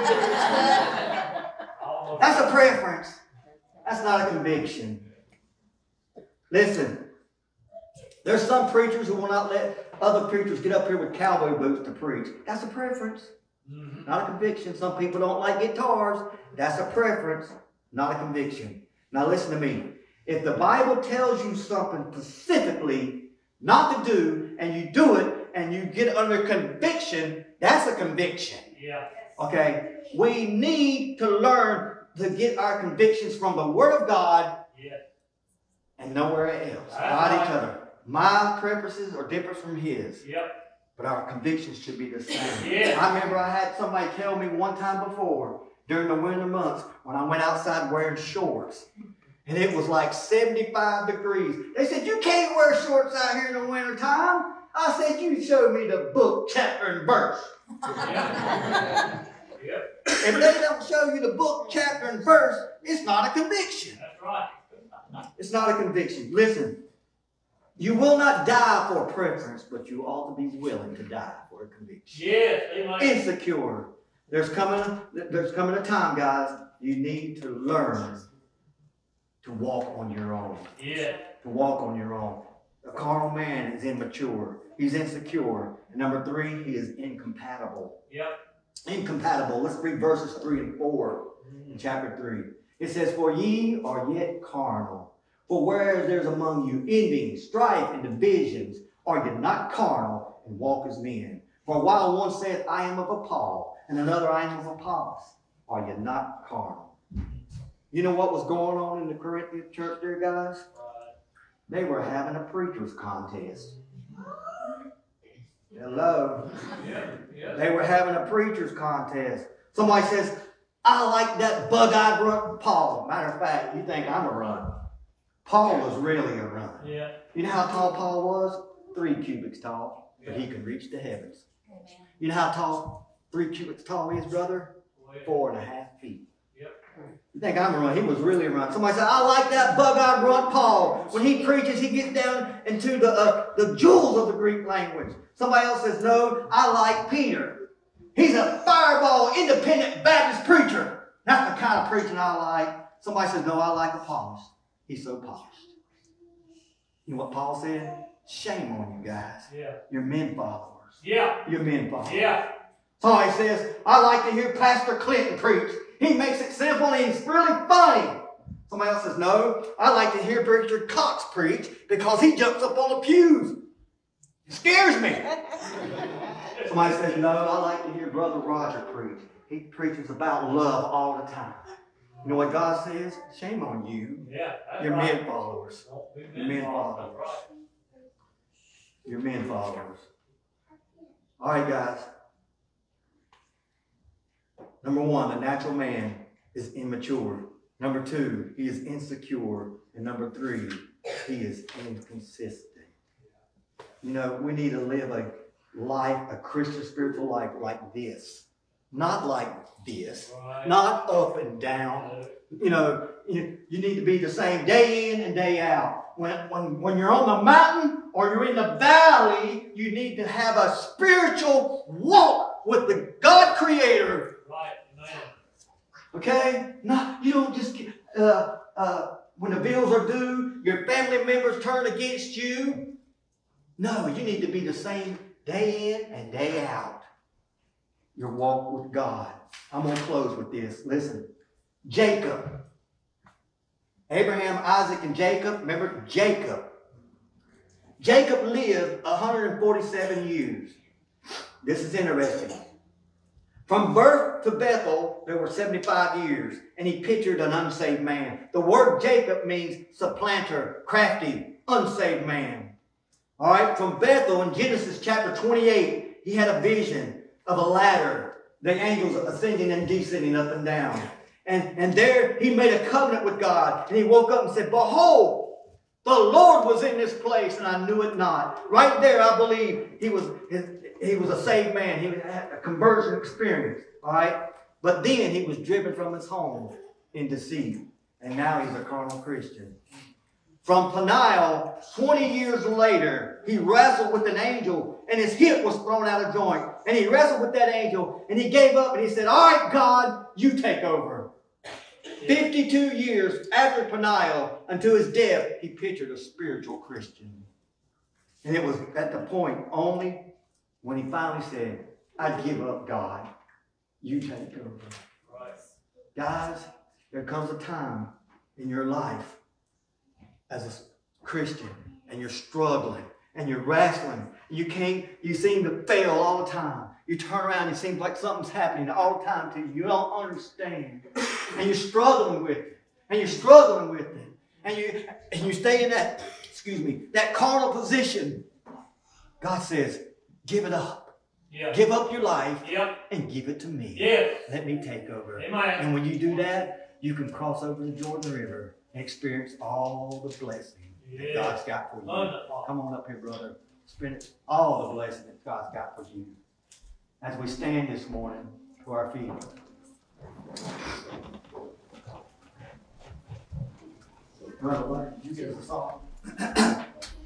That's a preference. That's not a conviction. Listen, there's some preachers who will not let other preachers get up here with cowboy boots to preach. That's a preference, Mm-hmm. not a conviction. Some people don't like guitars. That's a preference, not a conviction. Now listen to me. If the Bible tells you something specifically not to do, and you do it, and you get under conviction, that's a conviction. Yeah. Okay? We need to learn to get our convictions from the Word of God Yeah. and nowhere else. That's Not right. each other. My preferences are different from his. Yep. But our convictions should be the same. Yeah. I remember I had somebody tell me one time before, during the winter months, when I went outside wearing shorts. And it was like seventy-five degrees. They said, you can't wear shorts out here in the winter time. I said, you show me the book, chapter, and verse. Yep. Yep. If they don't show you the book, chapter, and verse, it's not a conviction. That's right. It's not a conviction. Listen, you will not die for a preference, but you ought to be willing to die for a conviction. Yes. Amen. Insecure. There's coming, there's coming a time, guys, you need to learn to walk on your own. Yeah. To walk on your own. A carnal man is immature. He's insecure. And number three, he is incompatible. Yep. Incompatible. Let's read verses three and four in chapter three. It says, for ye are yet carnal. For whereas there's among you envying, strife, and divisions, are ye not carnal, and walk as men? For while one saith, I am of Paul, and another, I am of Apollos, are ye not carnal? You know what was going on in the Corinthian church there, guys? Right. They were having a preacher's contest. Hello. Yeah. Yeah. They were having a preacher's contest. Somebody says, I like that bug-eyed run Paul. Matter of fact, you think I'm a run. Paul was really a run. Yeah. You know how tall Paul was? Three cubits tall, but he could reach the heavens. You know how tall three cubits tall is, brother? Four and a half feet. Yep. You think I'm a run? He was really a run. Somebody said, I like that bug-eyed run Paul. When he preaches, he gets down into the, uh, the jewels of the Greek language. Somebody else says, no, I like Peter. He's a fireball, independent Baptist preacher. That's the kind of preaching I like. Somebody says, no, I like Apollos. He's so polished. You know what Paul said? Shame on you guys. Yeah. You're men followers. Yeah. You're men followers. Yeah. Somebody says, I like to hear Pastor Clinton preach. He makes it simple and he's really funny. Somebody else says, no, I like to hear Preacher Cox preach because he jumps up on the pews. It scares me. Somebody says, no, I like to hear Brother Roger preach. He preaches about love all the time. You know what God says? Shame on you. Yeah. That's You're right. men followers. Don't be You're men followers. followers. That's right. You're men followers. All right, guys. Number one, the natural man is immature. Number two, he is insecure. And number three, he is inconsistent. You know, we need to live a life, a Christian spiritual life like this. Not like this. Right. Not up and down. You know, you, you need to be the same day in and day out. When, when, when you're on the mountain or you're in the valley, you need to have a spiritual walk with the God Creator. Right, man. Okay? No, you don't just get, uh, uh, when the bills are due, your family members turn against you. No, you need to be the same day in and day out. Your walk with God. I'm going to close with this. Listen. Jacob. Abraham, Isaac, and Jacob. Remember, Jacob. Jacob lived one hundred forty-seven years. This is interesting. From birth to Bethel, there were seventy-five years, and he pictured an unsaved man. The word Jacob means supplanter, crafty, unsaved man. All right, from Bethel in Genesis chapter twenty-eight, he had a vision of a ladder, the angels ascending and descending up and down. And, and there he made a covenant with God, and he woke up and said, behold, the Lord was in this place, and I knew it not. Right there, I believe he was, he was a saved man. He had a conversion experience. All right? But then he was driven from his home in deceit. And now he's a carnal Christian. From Peniel, twenty years later, he wrestled with an angel, and his hip was thrown out of joint. And he wrestled with that angel, and he gave up, and he said, all right, God, you take over. fifty-two years after Peniel, until his death, he pictured a spiritual Christian. And it was at the point only when he finally said, I give up, God. You take over. Right. Guys, there comes a time in your life as a Christian, and you're struggling, and you're wrestling. You can't, you seem to fail all the time. You turn around and it seems like something's happening all the time to you. You don't understand. And you're struggling with it. And you're struggling with it. And you, and you stay in that, excuse me, that carnal position. God says, give it up. Yeah. Give up your life Yep. and give it to me. Yes. Let me take over. Amen. And when you do that, you can cross over the Jordan River and experience all the blessing that Yeah. God's got for you. Wonderful. Come on up here, brother. Experience all the blessing that God's got for you. As we stand this morning to our feet. Brother, Larry, you give us a song.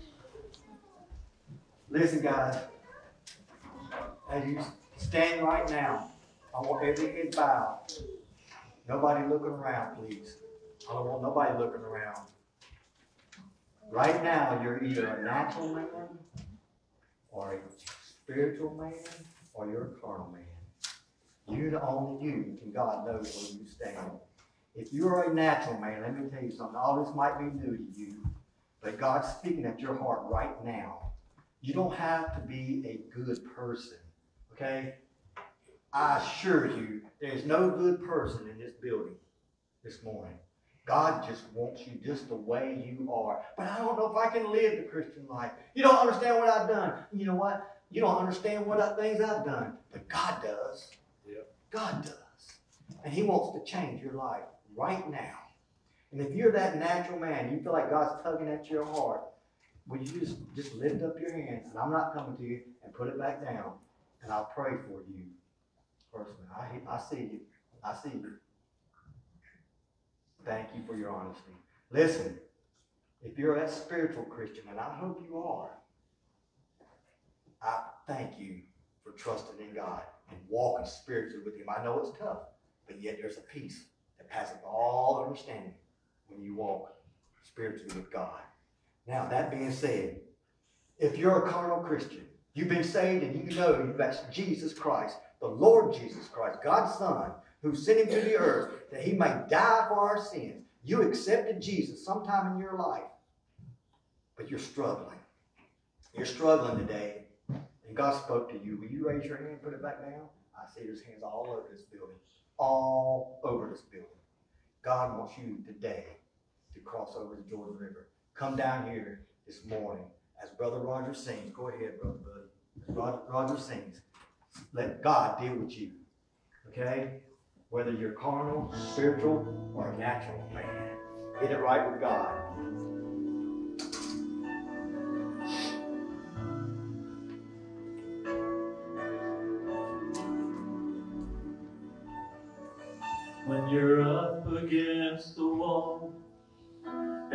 Listen, guys. As you stand right now, I want every head bowed. Nobody looking around, please. I don't want nobody looking around. Right now, you're either a natural man or a spiritual man or you're a carnal man. You, the only you, and God knows where you stand. If you're a natural man, let me tell you something. All this might be new to you, but God's speaking at your heart right now. You don't have to be a good person, okay? I assure you, there's no good person in this building this morning. God just wants you just the way you are. But I don't know if I can live the Christian life. You don't understand what I've done. You know what? You don't understand what I, things I've done. But God does. Yep. God does. And He wants to change your life right now. And if you're that natural man, you feel like God's tugging at your heart, will you just, just lift up your hands, and I'm not coming to you, and put it back down, and I'll pray for you personally. I, I see you. I see you. Thank you for your honesty. Listen, if you're a spiritual Christian, and I hope you are, I thank you for trusting in God and walking spiritually with Him. I know it's tough, but yet there's a peace that passes all understanding when you walk spiritually with God. Now, that being said, if you're a carnal Christian, you've been saved and you know you've asked Jesus Christ, the Lord Jesus Christ, God's Son, who sent Him to the earth that He may die for our sins. You accepted Jesus sometime in your life, but you're struggling. You're struggling today, and God spoke to you. Will you raise your hand and put it back down? I see there's hands all over this building. All over this building. God wants you today to cross over the Jordan River. Come down here this morning as Brother Roger sings. Go ahead, Brother Buddy. As Roger, Roger sings, let God deal with you. Okay? Whether you're carnal, spiritual, or a natural man. Get it right with God.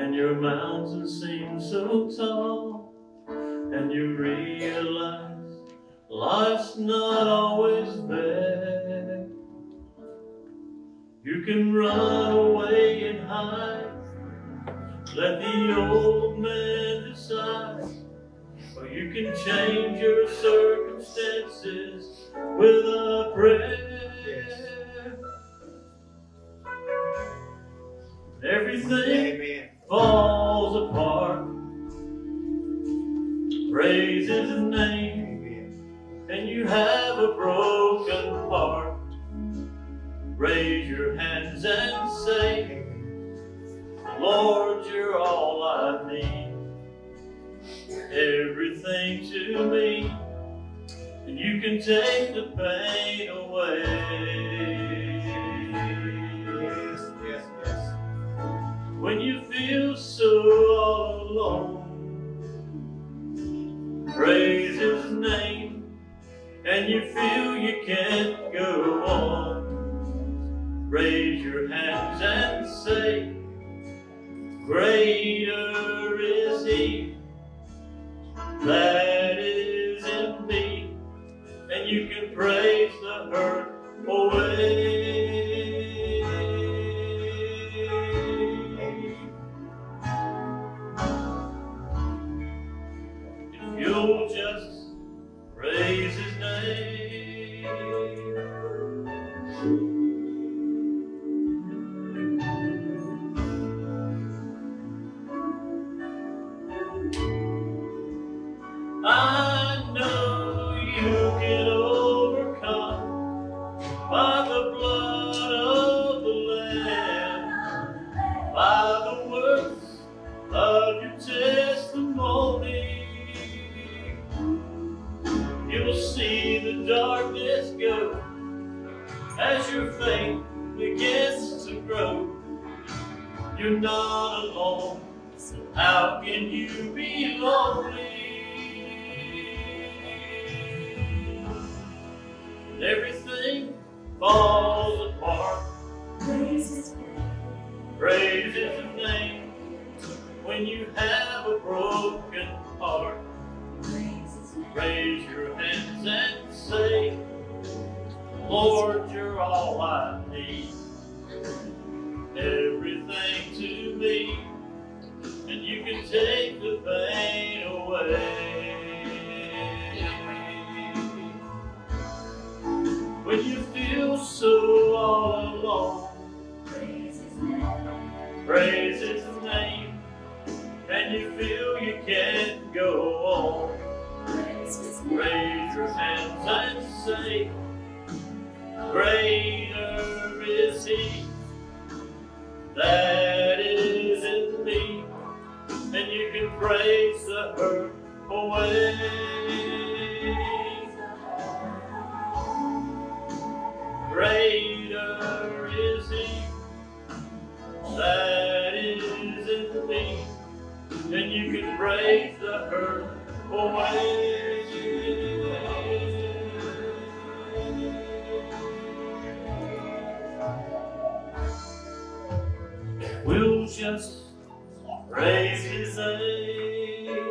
and your mountains seem so tall, and you realize life's not always fair. You can run away and hide, let the old man decide, or you can change your circumstances with a prayer. Everything Amen. Falls apart. Praise His name. Amen. And you have a broken heart. Raise your hands and say, Lord, you're all I need. Everything to me. And you can take the pain away. Yes, yes, yes. When you feel so all alone, praise His name, and you feel you can't go on. Raise your hands and say, greater is He that is in me, and you can praise the hurt away. If you'll just praise His name. I know you can overcome by the blood of the Lamb, by the words of your testimony. You'll see the darkness go as your faith begins to grow. You're not alone, so how can you be lonely? Everything falls apart. Praise His name. Praise His name. When you have a broken heart, raise your hands and say, Lord, you're all I need. Everything to me, and you can take the pain away. When you feel so all alone, praise His name, praise His name, and you feel you can't go on. Raise your hands and say, greater is He that is in me, and you can praise the hurt away. Greater is He that is in me, and you can praise the hurt away. We'll just praise His name.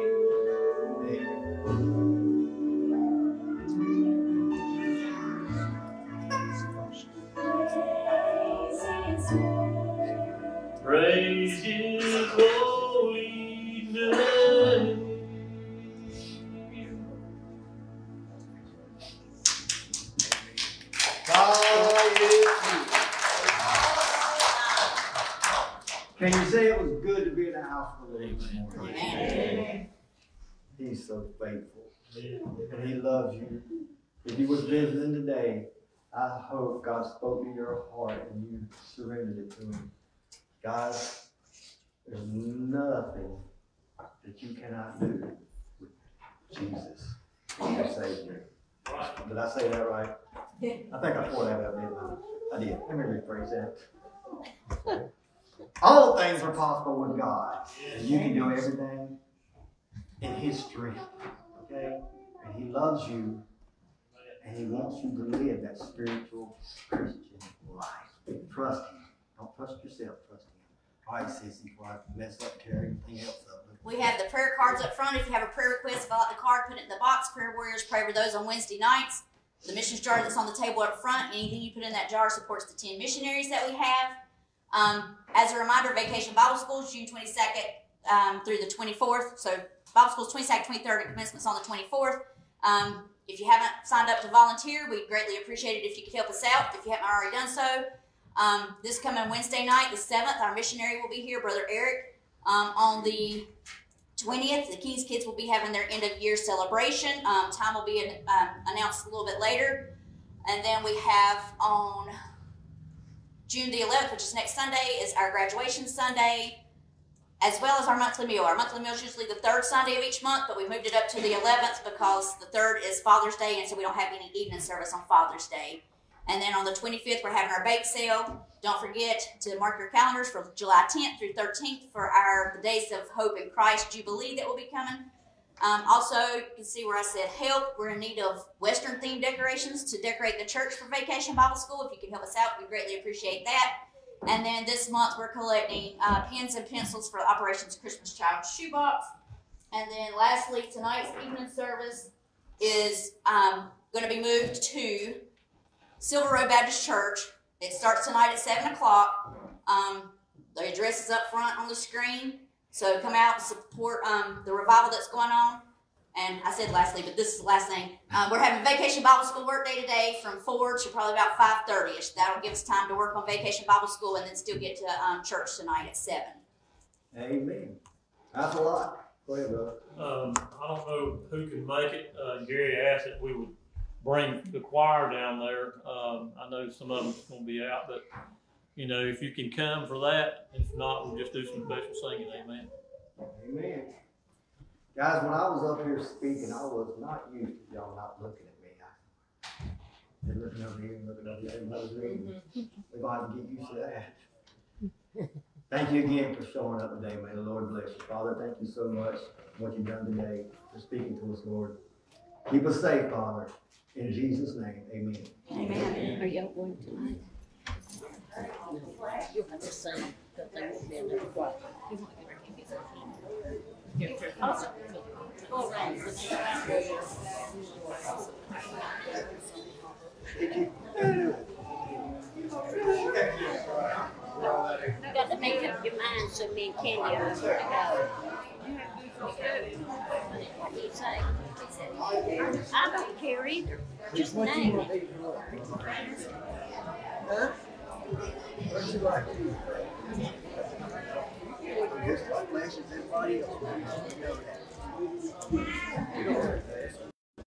Praise His holy name. Can you say it was good to be in the house of the Lord? Amen. He's so faithful. And He loves you. If you was visiting today, I hope God spoke to your heart and you surrendered it to Him. Guys, there's nothing that you cannot do with Jesus, your Savior. Did I say that right? I think I tore that up, didn't I? I did. Let me rephrase that. All things are possible with God. And you can do everything in His strength. Okay? And He loves you. And He wants you to live that spiritual Christian life. Trust Him. Don't trust yourself. Trust Him. All right, Sissy, before I mess up, tear everything else up. We have the prayer cards up front. If you have a prayer request, fill out the card, put it in the box. Prayer warriors pray over those on Wednesday nights. The missions jar that's on the table up front, anything you put in that jar supports the ten missionaries that we have. Um, as a reminder, Vacation Bible School is June twenty-second um, through the twenty-fourth. So Bible School is twenty-second, twenty-third, and commencement's on the twenty-fourth. Um, if you haven't signed up to volunteer, we'd greatly appreciate it if you could help us out, if you haven't already done so. Um, this coming Wednesday night, the seventh, our missionary will be here, Brother Eric. Um, on the twentieth, the King's Kids will be having their end of year celebration. Um, time will be um, announced a little bit later. And then we have on June the eleventh, which is next Sunday, is our graduation Sunday, as well as our monthly meal. Our monthly meal is usually the third Sunday of each month, but we moved it up to the eleventh because the third is Father's Day, and so we don't have any evening service on Father's Day. And then on the twenty-fifth, we're having our bake sale. Don't forget to mark your calendars for July tenth through thirteenth for our the Days of Hope in Christ Jubilee that will be coming. Um, also, you can see where I said help. We're in need of Western-themed decorations to decorate the church for Vacation Bible School. If you can help us out, we greatly appreciate that. And then this month, we're collecting uh, pens and pencils for Operations Christmas Child Shoebox. And then lastly, tonight's evening service is um, going to be moved to Silver Road Baptist Church. It starts tonight at seven o'clock. Um, the address is up front on the screen. So come out and support um, the revival that's going on. And I said lastly, but this is the last thing. Um, we're having Vacation Bible School work day today from four to probably about five thirty-ish. That'll give us time to work on Vacation Bible School and then still get to um, church tonight at seven. Amen. That's a lot. Go ahead, brother. Um, I don't know who can make it. Uh, Gary asked that we would bring the choir down there. Um, I know some of them's going to be out, but you know, if you can come for that, if not, we'll just do some special singing. Amen. Amen. Guys, when I was up here speaking, I was not used to y'all not looking at me. I, they're looking over here and looking over there. Everybody's reading. We're going to have to get used to that. Thank you again for showing up today. May the Lord bless you. Father, thank you so much for what you've done today, for speaking to us, Lord. Keep us safe, Father. In Jesus' name, amen. Amen. Are y'all going tonight? You'll have to sing, but they won't be in there quiet. You want to get her Here, also, go around. You got to make up your mind so me and Candy are where to go. What do you say? I don't care either. Just name it. Huh?